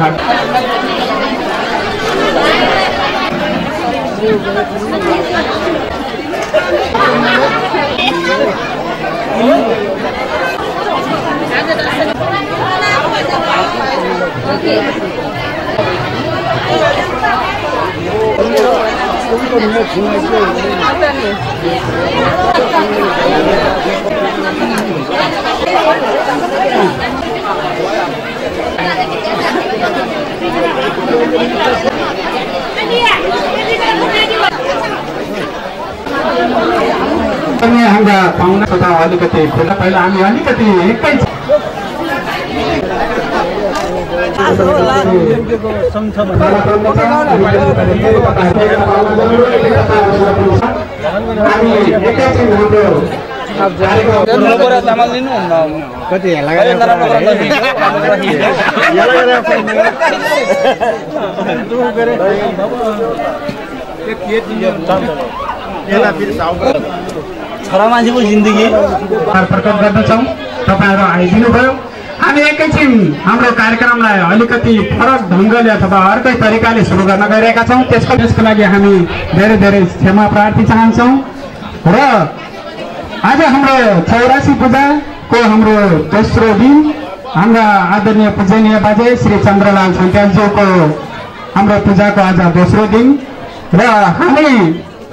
Speaker 13: हाम्रा पाहुना तथा अलिकति खुला पहिला हामी अलिकति एकै कति
Speaker 5: छोरा मान्छेको जिन्दगी
Speaker 13: प्रकट गर्दछौँ। तपाईँहरू आइदिनुभयो। हामी एकैछिन हाम्रो कार्यक्रमलाई अलिकति फरक ढङ्गले अथवा अर्कै तरिकाले सुरु गर्न गइरहेका छौँ। त्यसको लागि हामी धेरै धेरै क्षमा प्रार्थी चाहन्छौँ। र आज हाम्रो चौरासी पूजाको हाम्रो दोस्रो दिन हाम्रा आदरणीय पूजनीय बाजे श्री चन्द्रलाल छन्त्यालज्यूको हाम्रो पूजाको आज दोस्रो दिन र हामी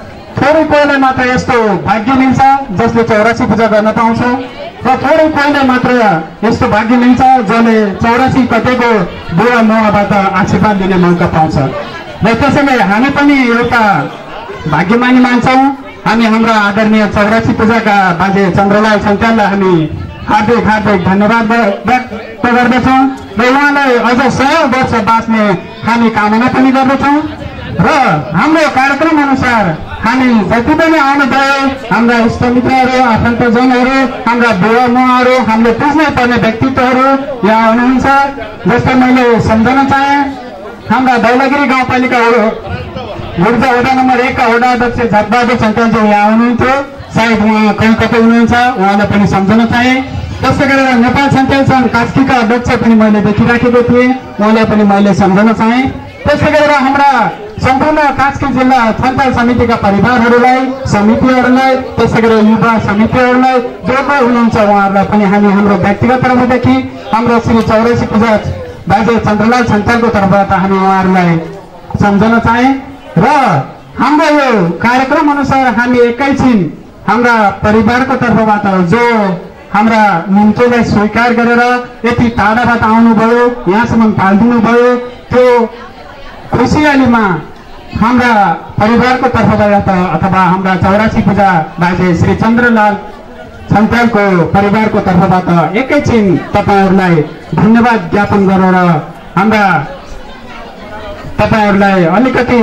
Speaker 13: थोरै कोहीलाई मात्र यस्तो भाग्य मिल्छ जसले चौरासी पूजा गर्न पाउँछ र थोरै कोहीलाई मात्र यस्तो भाग्य मिल्छ जसले 84 कतेको बुवा मबाट आशीर्वाद दिने मौका पाउँछ। र त्यसैले हामी पनि एउटा भाग्यमानी मान्छौँ। हामी हाम्रा आदरणीय 84 पूजाका बाजे चन्द्रलाल छन्त्याललाई हामी हार्दिक हार्दिक धन्यवाद व्यक्त गर्दछौँ र उहाँलाई अझ 100 वर्ष बाँच्ने हामी कामना पनि गर्दछौँ। र हाम्रो कार्यक्रम अनुसार हामी जति पनि आउनुभयो हाम्रा इष्टमित्रहरू आफन्तजनहरू हाम्रा बुवा मुवाहरू हामीले पुज्नै पर्ने व्यक्तित्वहरू यहाँ हुनुहुन्छ। जस्तै मैले सम्झन चाहे हाम्रा धौलागिरी गाउँपालिका ऊर्जा वडा नम्बर 1 का वडा अध्यक्ष झटबहादुर छन्त्यालजी यहाँ हुनुहुन्थ्यो। सायद उहाँ कहीँ कतै हुनुहुन्छ, उहाँलाई पनि सम्झन चाहे। त्यसै गरेर नेपाल छन्त्याल सङ्घ कास्कीका अध्यक्ष पनि मैले देखिराखेको थिएँ, उहाँलाई पनि मैले सम्झन चाहेँ। त्यसै गरेर हाम्रा सम्पूर्ण कास्की जिल्ला छन्त्याल समितिका परिवारहरूलाई समितिहरूलाई त्यसै गरेर युवा समितिहरूलाई जो जो हुनुहुन्छ उहाँहरूलाई पनि हामी हाम्रो व्यक्तिगत तर्फदेखि हाम्रो श्री 84 पूजा बाजे चन्द्रलाल छन्त्यालको तर्फबाट हामी उहाँहरूलाई सम्झन चाहे। र हाम्रो यो कार्यक्रम अनुसार हामी एकैछिन हाम्रा परिवारको तर्फबाट जो हाम्रा निम्तोलाई स्वीकार गरेर यति टाढाबाट आउनुभयो, यहाँसम्म पालिदिनु भयो, त्यो खुसियालीमा हाम्रा परिवारको तर्फबाट अथवा हाम्रा 84 पूजा बाजे श्री चन्द्रलाल छन्त्यालको परिवारको तर्फबाट एकैछिन तपाईहरूलाई धन्यवाद ज्ञापन गरेर हाम्रा तपाईहरूलाई अलिकति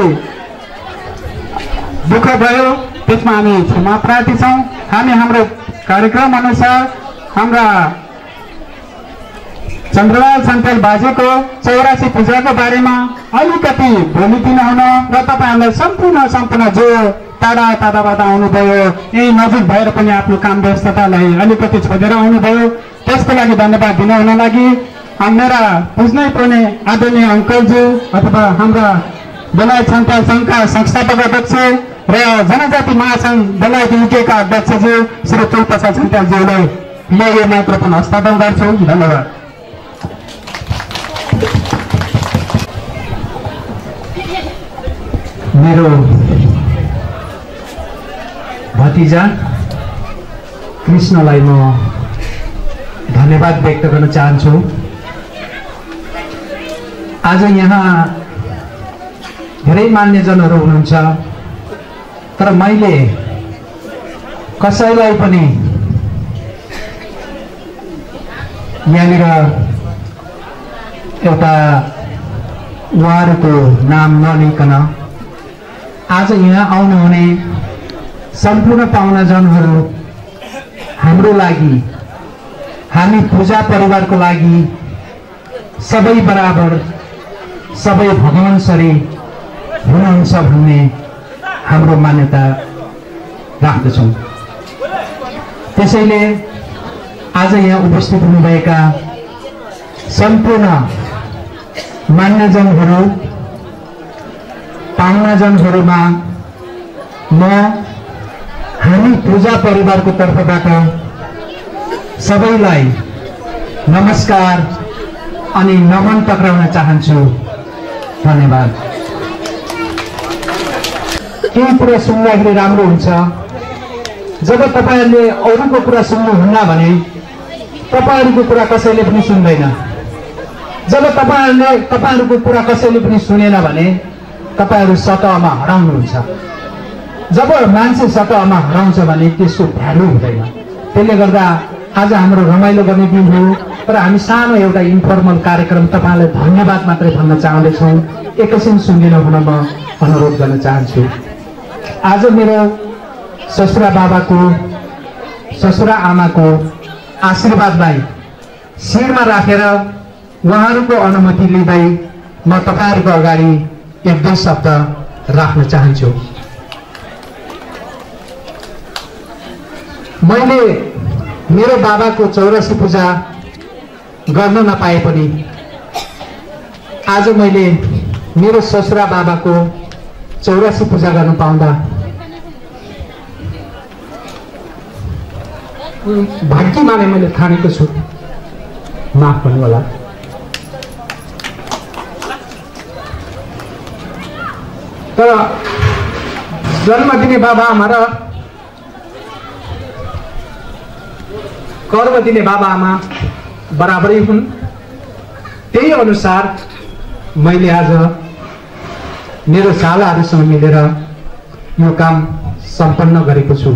Speaker 13: दुःख भयो त्यसमा हामी क्षमा प्रार्थी छौँ। हामी हाम्रो कार्यक्रम अनुसार हाम्रा चन्द्रलाल छन्त्याल बाजेको 84 पूजाको बारेमा अलिकति भूमिदिन हुन र तपाईँहरूलाई सम्पूर्ण जो टाढाबाट आउनुभयो, यही नजिक भएर पनि आफ्नो काम व्यस्ततालाई अलिकति छोडेर आउनुभयो, त्यसको लागि धन्यवाद दिन हुन लागि मेरा पुज्नै पर्ने आदरणीय अङ्कलज्यू अथवा हाम्रा बेलायत छन्त्याल सङ्घका संस्थापक अध्यक्ष र जनजाति महासङ्घ बेलायत युकेका अध्यक्षज्यू श्री तुलप्रसाद छन्त्यालज्यूलाई म यो माइक्रोफोन हस्तान्तरण गर्छु। धन्यवाद।
Speaker 14: मेरो भतिजा कृष्णलाई म धन्यवाद व्यक्त गर्न चाहन्छु। आज यहाँ धेरै मान्यजनहरू हुनुहुन्छ, तर मैले कसैलाई पनि यहाँनिर एउटा उहाँहरूको नाम नलिकन आज यहाँ आउनुहुने सम्पूर्ण पाहुनाजनहरू हाम्रो लागि, हामी पूजा परिवारको लागि सबै बराबर, सबै भगवान सरी हुनुहुन्छ भन्ने हाम्रो मान्यता राख्दछौँ। त्यसैले आज यहाँ उपस्थित हुनुभएका सम्पूर्ण मान्यजनहरू पाहुनाजनहरूमा म हामी पूजा परिवारको तर्फबाट सबैलाई नमस्कार अनि नमन टक्राउन चाहन्छु। धन्यवाद। केही कुरा सुन्दाखेरि राम्रो हुन्छ। जब तपाईहरूले अरूको कुरा सुन्नुहुन्न भने तपाईहरूको कुरा कसैले पनि सुन्दैन। जब तपाईहरूको कुरा कसैले पनि सुनेन भने तपाईहरू सतहमा हराउनुहुन्छ। जब मान्छे सतहमा हराउँछ भने त्यसको भ्यालु हुँदैन। त्यसले गर्दा आज हाम्रो रमाइलो गर्ने दिन हो, तर हामी सानो एउटा इन्फर्मल कार्यक्रम तपाईँलाई धन्यवाद मात्रै भन्न चाहँदैछौँ। एकैछिन सुनिदिनु हुन म अनुरोध गर्न चाहन्छु। आज मेरो ससुरा बाबाको, ससुरा आमाको आशीर्वादलाई शिरमा राखेर उहाँहरूको अनुमति लिँदै म तपाईँहरूको अगाडि एक दुई शब्द राख्न चाहन्छु। मैले मेरो बाबाको 84 पूजा गर्न नपाए पनि आज मैले मेरो ससुरा बाबाको 84 पूजा गर्न पाउँदा भाग्यमाने मैले ठानेको छु। माफ गर्नु होला। तर जन्म दिने बाबा आमा र कर्म दिने बाबा आमा बराबरै हुन्। त्यही अनुसार मैले आज मेरो सालाहरूसँग मिलेर यो काम सम्पन्न गरेको छु।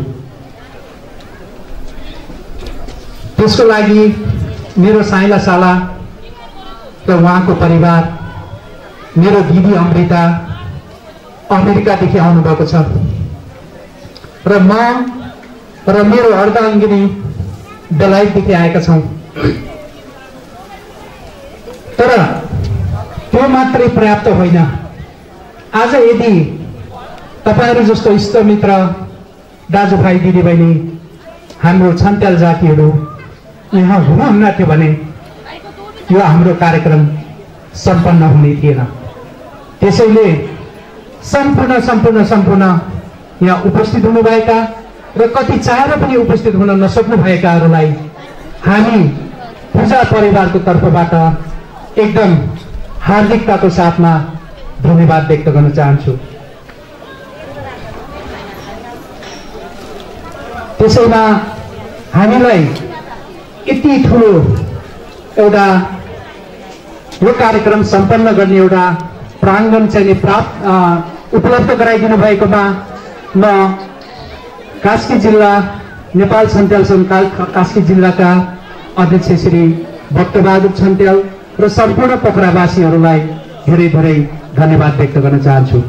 Speaker 14: त्यसको लागि मेरो साइला साला र उहाँको परिवार, मेरो दिदी अमृता अमेरिकादेखि आउनुभएको छ र म र मेरो अर्धाङ्गिनी बेलायतदेखि आएका छौँ। तर त्यो मात्रै पर्याप्त होइन। आज यदि तपाईहरू जस्तो इष्टमित्र दाजुभाइ दिदीबहिनी हाम्रो छन्त्याल जातिहरू यहाँ हुनुहुन्न थियो भने यो हाम्रो कार्यक्रम सम्पन्न हुने थिएन। त्यसैले सम्पूर्ण यहाँ उपस्थित हुनुभएका र कति चाहेर पनि उपस्थित हुन नसक्नु भएकाहरूलाई हामी पूजा परिवारको तर्फबाट एकदम हार्दिकताको साथमा धन्यवाद व्यक्त गर्न चाहन्छु। त्यसैमा हामीलाई यति ठुलो एउटा यो कार्यक्रम सम्पन्न गर्ने एउटा प्राङ्गण चाहिँ उपलब्ध गराइदिनु भएकोमा म कास्की जिल्ला नेपाल छन्त्याल सङ्घ कास्की जिल्लाका अध्यक्ष श्री भक्तबहादुर छन्त्याल र सम्पूर्ण पोखरावासीहरूलाई धेरै धेरै धन्यवाद व्यक्त गर्न चाहन्छु।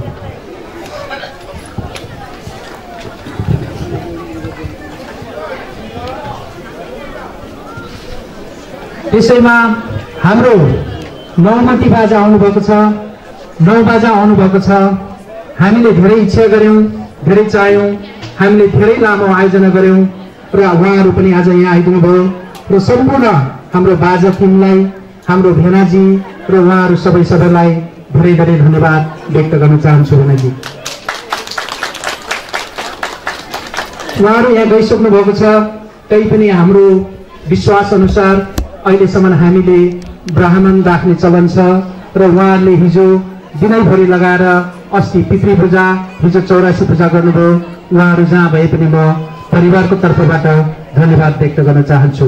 Speaker 14: त्यसैमा हाम्रो 9 मती बाजा आउनुभएको छ, 9 बाजा आउनुभएको छ। हामीले धेरै इच्छा गर्यौं, धेरै चाह्यौं, हामीले धेरै लामो आयोजना गर्यौं र उहाँहरू पनि आज यहाँ आइदिनु भयो र सम्पूर्ण हाम्रो बाजा टिमलाई, हाम्रो भेनाजी र उहाँहरू सबैलाई धेरै धेरै धन्यवाद व्यक्त गर्न चाहन्छु। भेनाजी उहाँहरू यहाँ गइसक्नु भएको छ। तै पनि हाम्रो विश्वास अनुसार अहिलेसम्म हामीले ब्राह्मण राख्ने चलन छ र उहाँहरूले हिजो दिनैभरि लगाएर अस्ति पितृ पूजा, हिजो चौरासी पूजा गर्नुभयो। उहाँहरू जहाँ भए पनि म परिवारको तर्फबाट धन्यवाद व्यक्त गर्न चाहन्छु।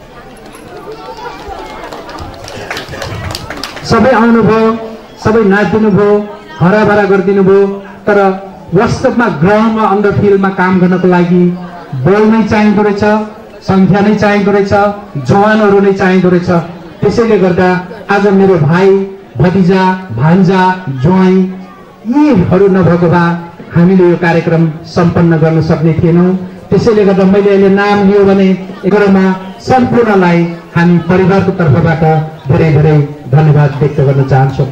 Speaker 14: सबै आउनुभयो, सबै नाचिदिनु भयो, हराभरा गरिदिनु भयो। तर वास्तवमा ग्राउन्डमा अन्डर फिल्डमा काम गर्नको लागि बल नै चाहिँदो रहेछ, संख्या नै चाहिँदो रहेछ, जवानहरू नै चाहिँदो रहेछ। त्यसैले गर्दा आज मेरो भाइ भतिजा भान्जा ज्वाइँ यीहरू नभएको भए हामीले यो कार्यक्रम सम्पन्न गर्न सक्ने थिएनौँ। त्यसैले गर्दा मैले अहिले नाम लियो भने एकरमा सम्पूर्णलाई हामी परिवारको तर्फबाट धेरै धेरै धन्यवाद व्यक्त गर्न चाहन्छौँ।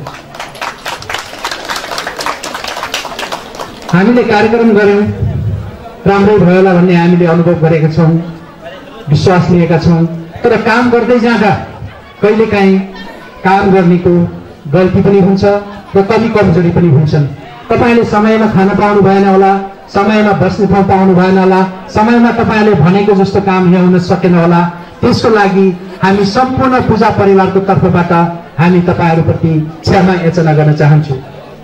Speaker 14: हामीले कार्यक्रम गर्यौं, राम्रै भयो होला भन्ने हामीले अनुभव गरेका छौँ, विश्वास लिएका छौँ। तर काम गर्दै जाँदा कहिलेकाहीँ काम गर्नेको गल्ती पनि हुन्छ र कमी कमजोरी पनि हुन्छन्। तपाईले समयमा खान पाउनु भएन होला, समयमा बस्ने ठाउँ पाउनु भएन होला, समयमा तपाईले भनेको जस्तो काम यहाँ हुन सकेन होला। त्यसको लागि हामी सम्पूर्ण पूजा परिवारको तर्फबाट हामी तपाईहरुप्रति क्षमा याचना गर्न चाहन्छु।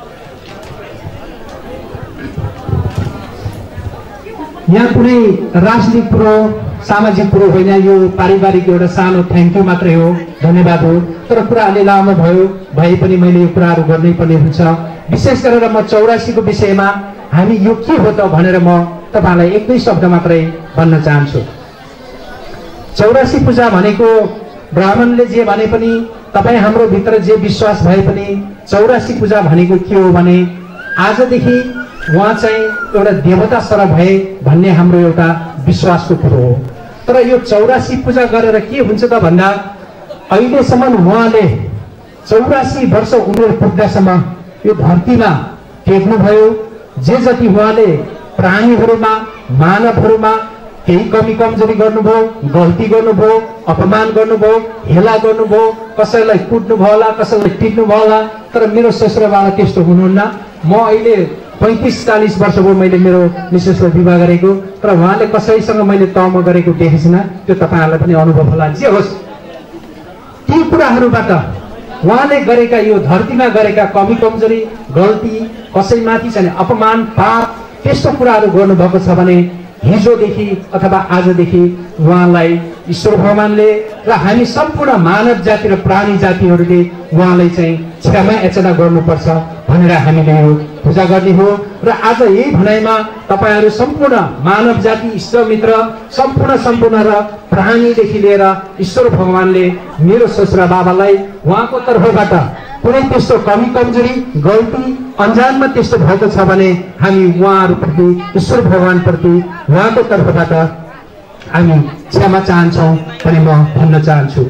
Speaker 14: यहाँ कुनै राजनीतिक कुरो, सामाजिक कुरो होइन, यो पारिवारिक एउटा सानो थ्याङ्क यू मात्रै हो, धन्यवाद हो। तर कुरा अलि लामो भयो भए पनि मैले यो कुराहरू गर्नै पर्ने हुन्छ। विशेष गरेर म 84 को विषयमा हामी यो के हो त भनेर म तपाईलाई एक दुई शब्द मात्रै भन्न चाहन्छु। 84 पूजा भनेको ब्राह्मणले जे भने पनि, तपाई हाम्रो भित्र जे विश्वास भए पनि 84 पूजा भनेको के हो भने आजदेखि उहाँ चाहिँ एउटा देवता सर भए भन्ने हाम्रो एउटा विश्वासको कुरो हो। तर यो 84 पूजा गरेर के हुन्छ त भन्दा अहिलेसम्म उहाँले 84 वर्ष उमेर पुग्दासम्म यो धरतीमा टेक्नुभयो। जे जति उहाँले प्राणीहरूमा, मानवहरूमा केही कमी कमजोरी गर्नुभयो, गल्ती गर्नुभयो, अपमान गर्नुभयो, हेला गर्नुभयो, कसैलाई कुट्नु भयो होला, कसैलाई टिप्नु भयो होला। तर मेरो ससुराबाला त्यस्तो हुनुहुन्न। म अहिले 35-40 वर्ष भयो मैले मेरो मिसेसलाई विवाह गरेको, तर उहाँले कसैसँग मैले तम गरेको देखेको छैन। त्यो तपाईहरुलाई पनि अनुभव होला। जे होस्, ती कुराहरूबाट उहाँले गरेका यो धरतीमा गरेका कमी कमजोरी, गल्ती, कसैमाथि चाहिँ अपमान, पाप, त्यस्तो कुराहरू गर्नुभएको छ भने हिजोदेखि अथवा आजदेखि उहाँलाई ईश्वर भगवानले र हामी सम्पूर्ण मानव जाति र प्राणी जातिहरूले उहाँलाई चाहिँ क्षमा याचना गर्नुपर्छ भनेर हामीले यो पूजा गर्ने हो। र आज यही भनाइमा तपाईहरू सम्पूर्ण मानव जाति इष्टमित्र सम्पूर्ण र प्राणीदेखि लिएर ईश्वर भगवानले मेरो ससुरा बाबालाई उहाँको तर्फबाट कुनै त्यस्तो कमी कमजोरी गल्ती अन्जानमा त्यस्तो भएको छ भने हामी उहाँहरूप्रति ईश्वर भगवानप्रति उहाँको तर्फबाट हामी क्षमा चाहन्छौँ भने म भन्न चाहन्छु।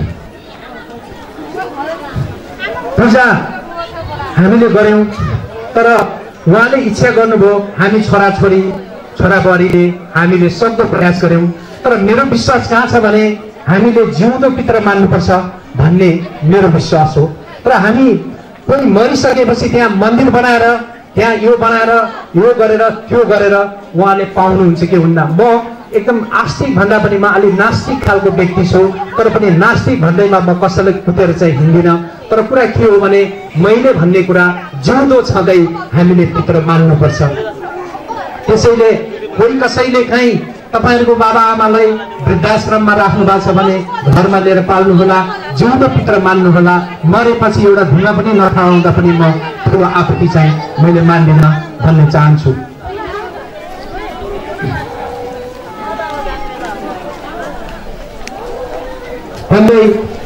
Speaker 14: पूजा हामीले गर्यौँ तर उहाँले इच्छा गर्नुभयो हामी छोराछोरी छोराबुहारीले हामीले सक्दो प्रयास गर्यौँ। तर मेरो विश्वास कहाँ छ भने हामीले जिउँदो पित्र मान्नुपर्छ भन्ने मेरो विश्वास हो। तर हामी कोही मरिसकेपछि त्यहाँ मन्दिर बनाएर त्यहाँ यो बनाएर यो गरेर त्यो गरेर उहाँले पाउनुहुन्छ कि हुन्न। म एकदम आस्तिक भन्दा पनि म अलि नास्तिक खालको व्यक्ति छु। तर पनि नास्तिक भन्दैमा म कसैलाई कुटेर चाहिँ हिँड्दिनँ। तर कुरा के हो भने मैले भन्ने कुरा जिउँदो छँदै हामीले पित्र मान्नुपर्छ। त्यसैले कोही कसैले कहीँ तपाईहरुको बाबा आमालाई वृद्धाश्रममा राख्नु भएको छ भने घरमा लिएर पाल्नु होला, जिउँदो पित्र मान्नु होला। मरेपछि एउटा धुना पनि नखाउँदा पनि म ठुलो आपत्ति चाहिँ मैले मान्दिन भन्न चाहन्छु। भन्दै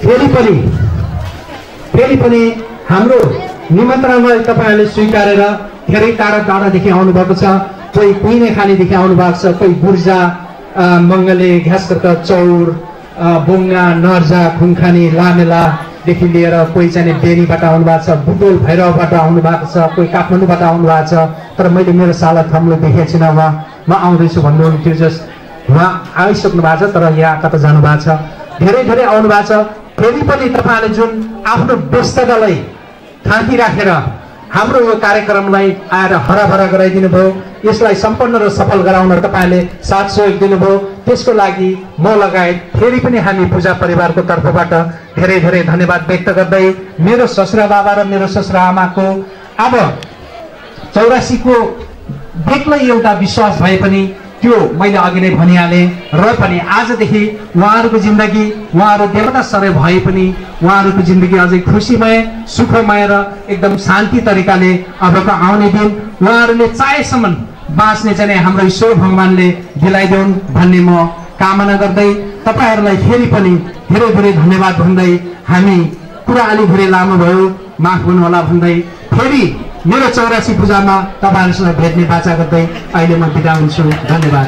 Speaker 14: फेरि पनि हाम्रो निमन्त्रणालाई तपाईहरुले स्वीकारेर धेरै टाढादेखि आउनु भएको छ। कोही कुइने खानेदेखि आउनु भएको छ, कोही बुर्जा मंगले घाँसकर्क चौर बुङ्गा नर्जा खुङखानी लामेलादेखि लिएर कोही चाहिँ बेनीबाट आउनु भएको छ, बुटोल भैरवबाट आउनु भएको छ, कोही काठमाडौँबाट आउनु भएको छ। तर मैले मेरो साला थम्लो देखेको छैन। म आउँदैछु भन्नुहुन्थ्यो, जस्ट उहाँ आइसक्नु भएको छ तर यहाँ कता जानु भएको छ। धेरै आउनु भएको छ। फेरि पनि तपाईहरुले जुन आफ्नो व्यस्ततालाई थाती राखेर हाम्रो यो कार्यक्रमलाई आएर हराभरा गराइदिनु भयो, यसलाई सम्पन्न र सफल गराउन तपाईहरुले साथ सहयोग दिनुभयो, त्यसको लागि म लगायत फेरि पनि हामी पूजा परिवारको तर्फबाट धेरै धन्यवाद व्यक्त गर्दै मेरो ससुरा बाबा र मेरो ससुरा आमाको अब 84को बेग्लै एउटा विश्वास भए पनि त्यो मैले अघि नै भनिहालेँ। र पनि आजदेखि उहाँहरूको जिन्दगी उहाँहरू देवता सरै भए पनि उहाँहरूको जिन्दगी अझै खुसीमय सुखमय र एकदम शान्ति तरिकाले अबको आउने दिन उहाँहरूले चाहेसम्म बाँच्ने चाहिँ हाम्रो ईश्वर भगवानले दिलाइदेऊन् भन्ने म कामना गर्दै तपाईहरुलाई फेरि पनि धेरै धन्यवाद भन्दै हामी कुरा अलि धेरै लामो भयो, माफ गर्नुहोला भन्दै फेरि मेरो 84 पूजामा तपाईहरुसँग भेट्ने बाचा गर्दै अहिले म बिदा हुन्छु। धन्यवाद।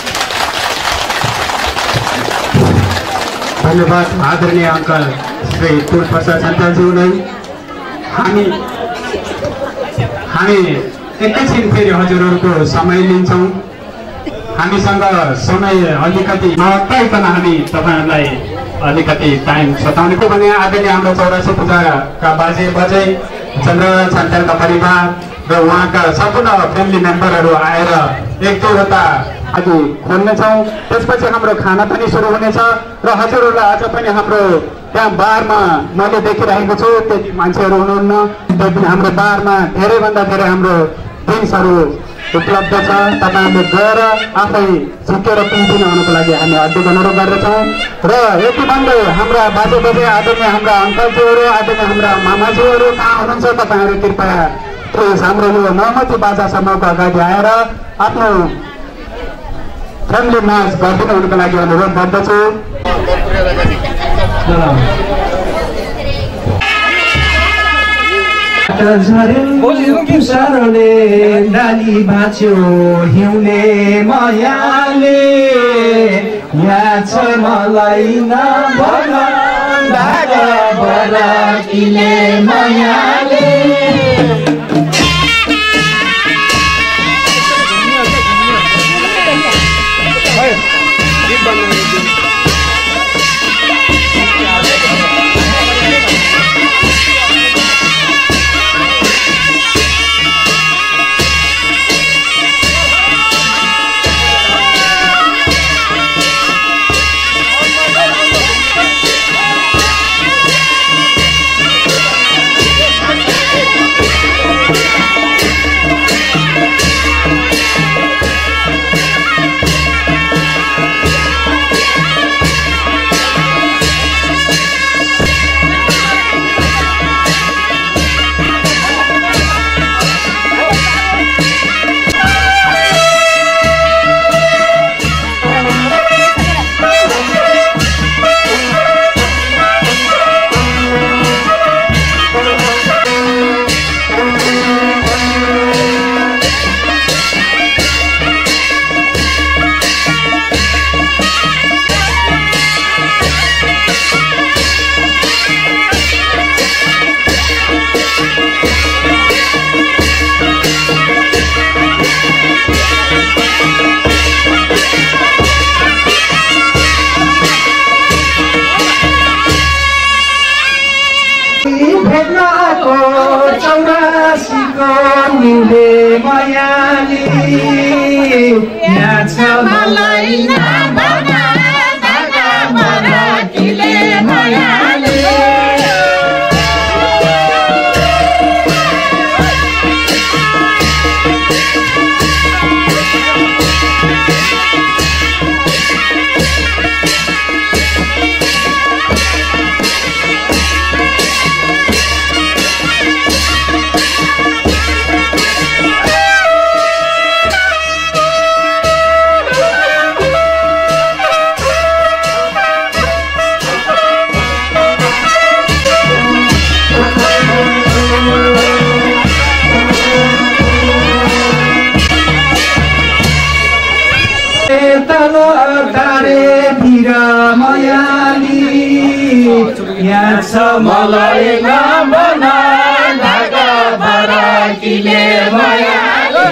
Speaker 14: धन्यवाद आदरणीय अङ्कल श्री पुष्पप्रसाद छन्त्यालज्यूलाई। हामी एकैछिन फेरि हजुरहरूको समय लिन्छौँ। हामीसँग समय अलिकति नपाइकन हामी तपाईहरुलाई अलिकति टाइम सताउनेको भने आदरणीय हाम्रो 84 पूजाका बाजे चन्द्र लाल छन्त्यालका परिवार र उहाँका सम्पूर्ण फ्यामिली मेम्बरहरू आएर एक दुईवटा आज खोल्नेछौँ। त्यसपछि हाम्रो खाना पनि सुरु हुनेछ र हजुरहरूलाई आज पनि हाम्रो त्यहाँ बारमा मैले देखिरहेको छु त्यति मान्छेहरू हुनुहुन्न, त्यति हाम्रो बारमा धेरैभन्दा धेरै हाम्रो ड्रिङ्क्सहरू उपलब्ध छ। तपाईहरुले गएर आफै झुकेर पिउनु हुनुको लागि हामी हार्दिक अनुरोध गर्दछौँ। र यति भन्दै हाम्रा बाजे आदरणीय हाम्रा अङ्कलज्यूहरू आदरणीय हाम्रा मामाज्यूहरू कहाँ हुनुहुन्छ तपाईहरु कृपया हाम्रो यो नमती बाजासम्मको अगाडि आएर आफ्नो फ्यामिली नाच गरिदिनु हुनुको लागि अनुरोध गर्दछु। झरे डाली बाँच्यो हिउँले मायाले, यहाँ छ मलाई नभकिले मायाले।
Speaker 11: यहाँ छ मलाई नभना ढाका फरकीले मायाले
Speaker 14: तलो तारे बिरमयाली यहाँ छ मलाई नभना ढाका फरकीले मायाले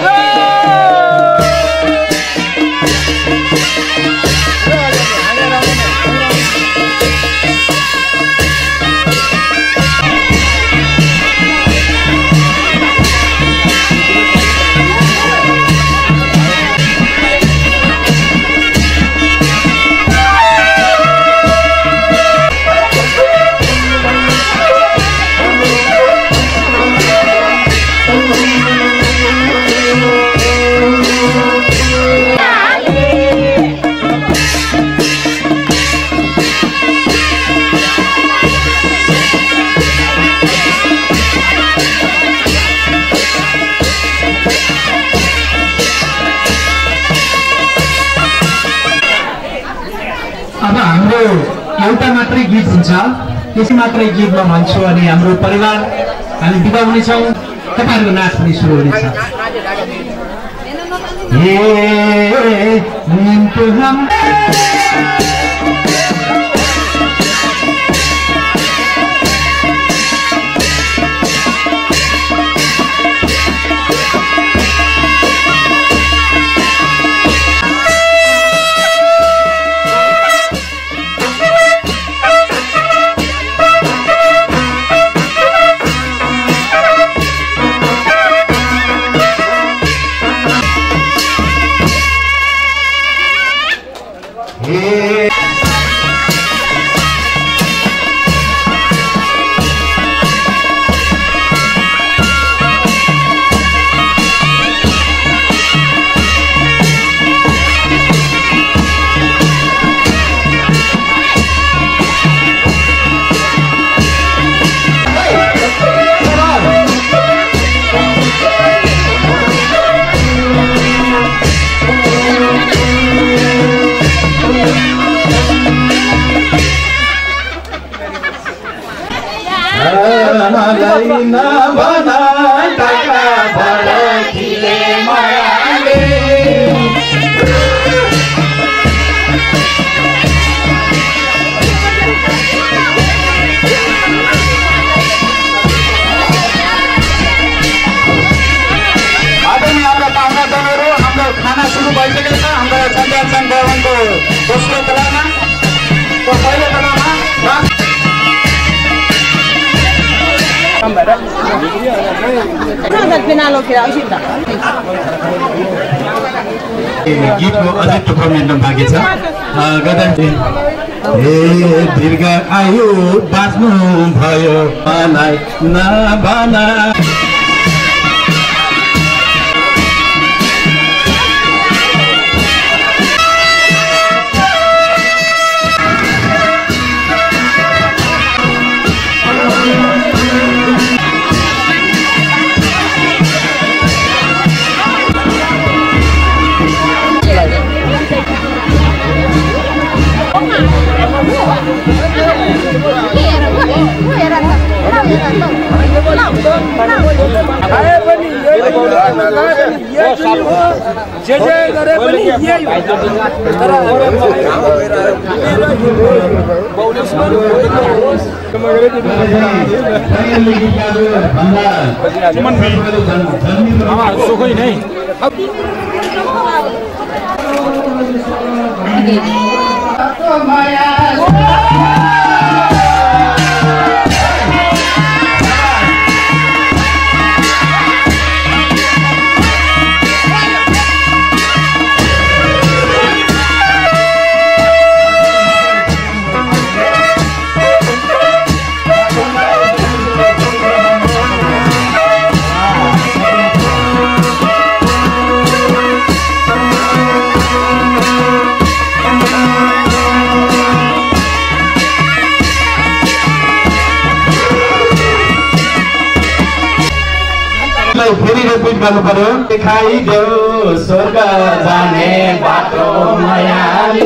Speaker 14: अब हाम्रो एउटा मात्रै गीत हुन्छ त्यसै मात्रै गीत म भन्छु अनि हाम्रो परिवार हामी बिदा हुनेछौँ तपाईँहरूको नाच पनि सुरु हुनेछ मलाई नभना ढाका फरकीले मायाले आदरणीय हाम्रा पाहुनाजनहरू हाम्रो खाना सुरु भइसकेको छ हाम्रो चन्द्र लाल भवनको दोस्रो तलामा पहिलो तलामा गीतको अझै टुक्रो मिल्नु बाँकी छ दीर्घ आयु बाँच्नु भयो मलाई नभना
Speaker 11: जे गरे पनि यही हो तर सुखै नै
Speaker 14: रिपिट गर्नु पर्यो देखाइदेऊ स्वर्ग जाने बाटो मायाले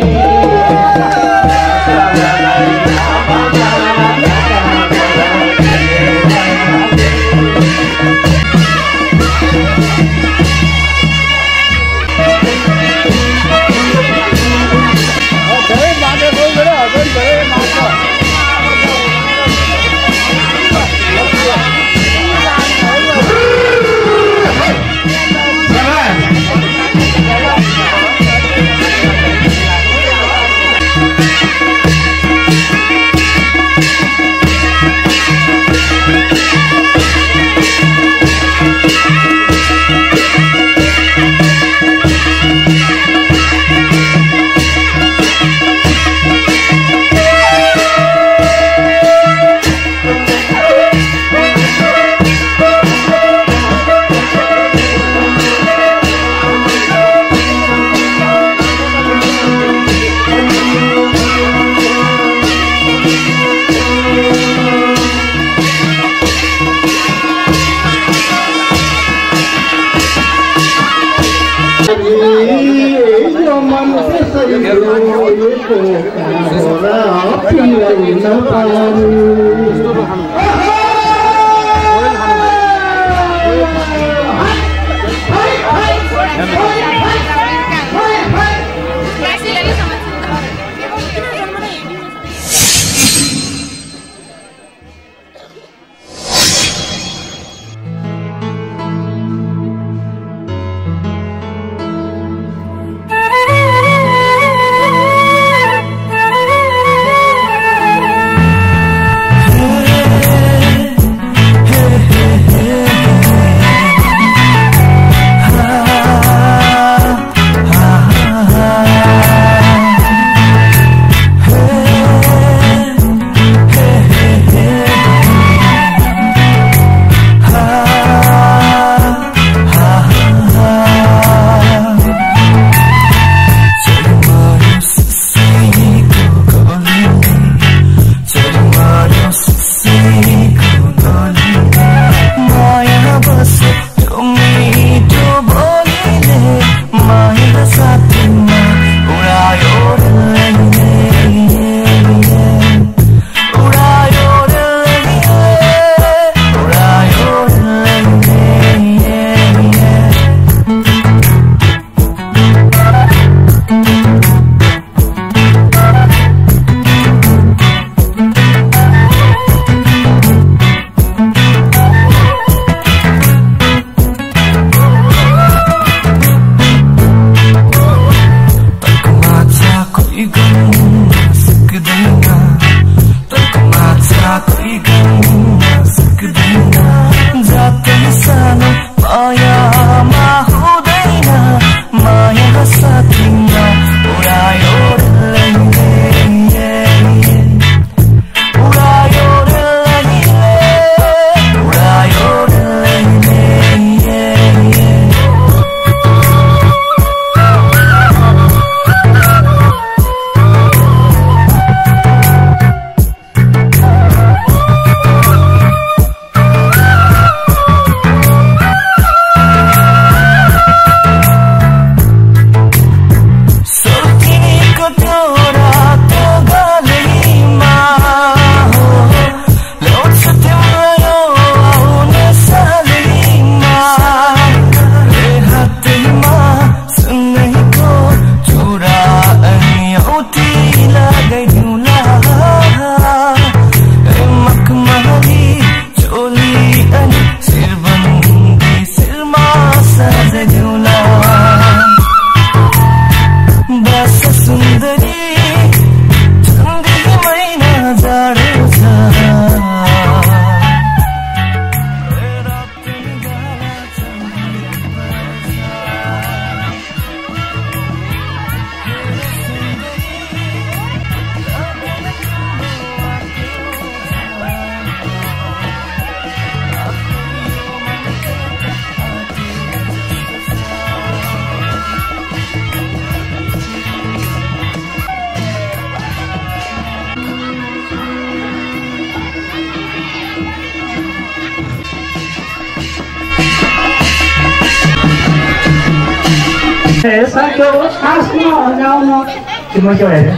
Speaker 14: सक्यो सासमा जाउन के म के भएर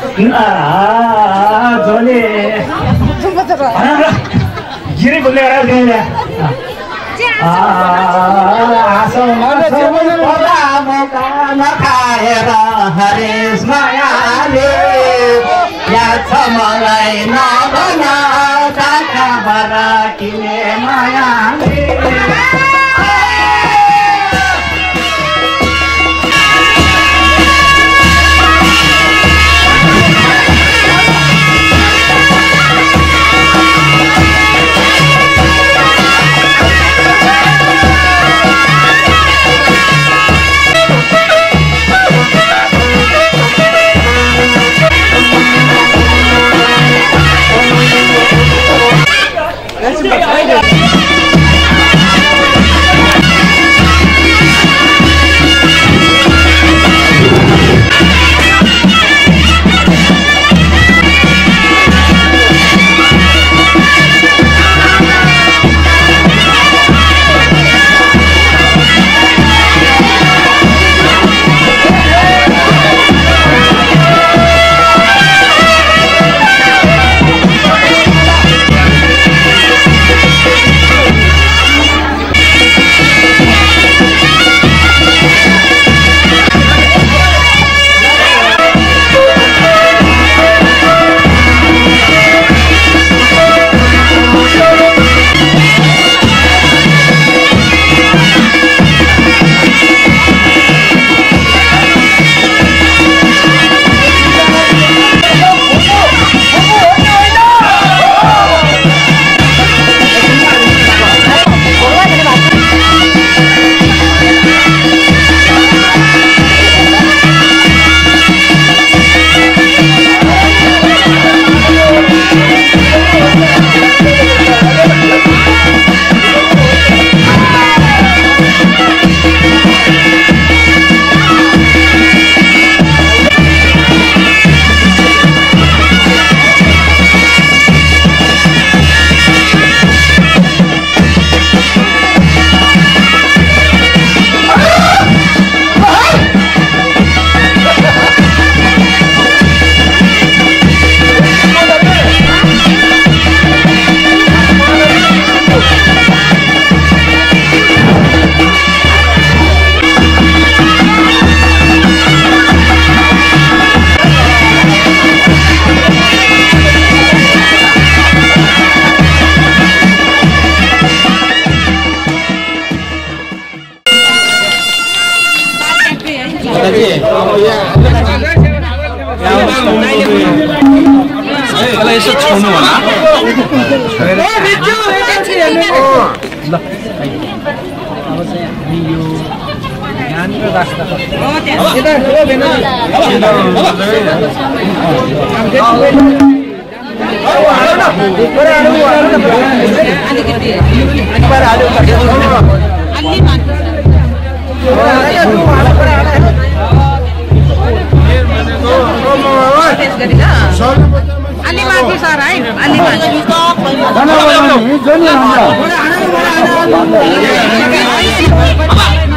Speaker 14: जले गिरी बोल्ने गरे नखाएर हरेश मायाले याद छ मलाई नभन काखाबाट किने मायाले
Speaker 11: यसो छोड्नु होला
Speaker 3: अलि माथि सर है अलि माथि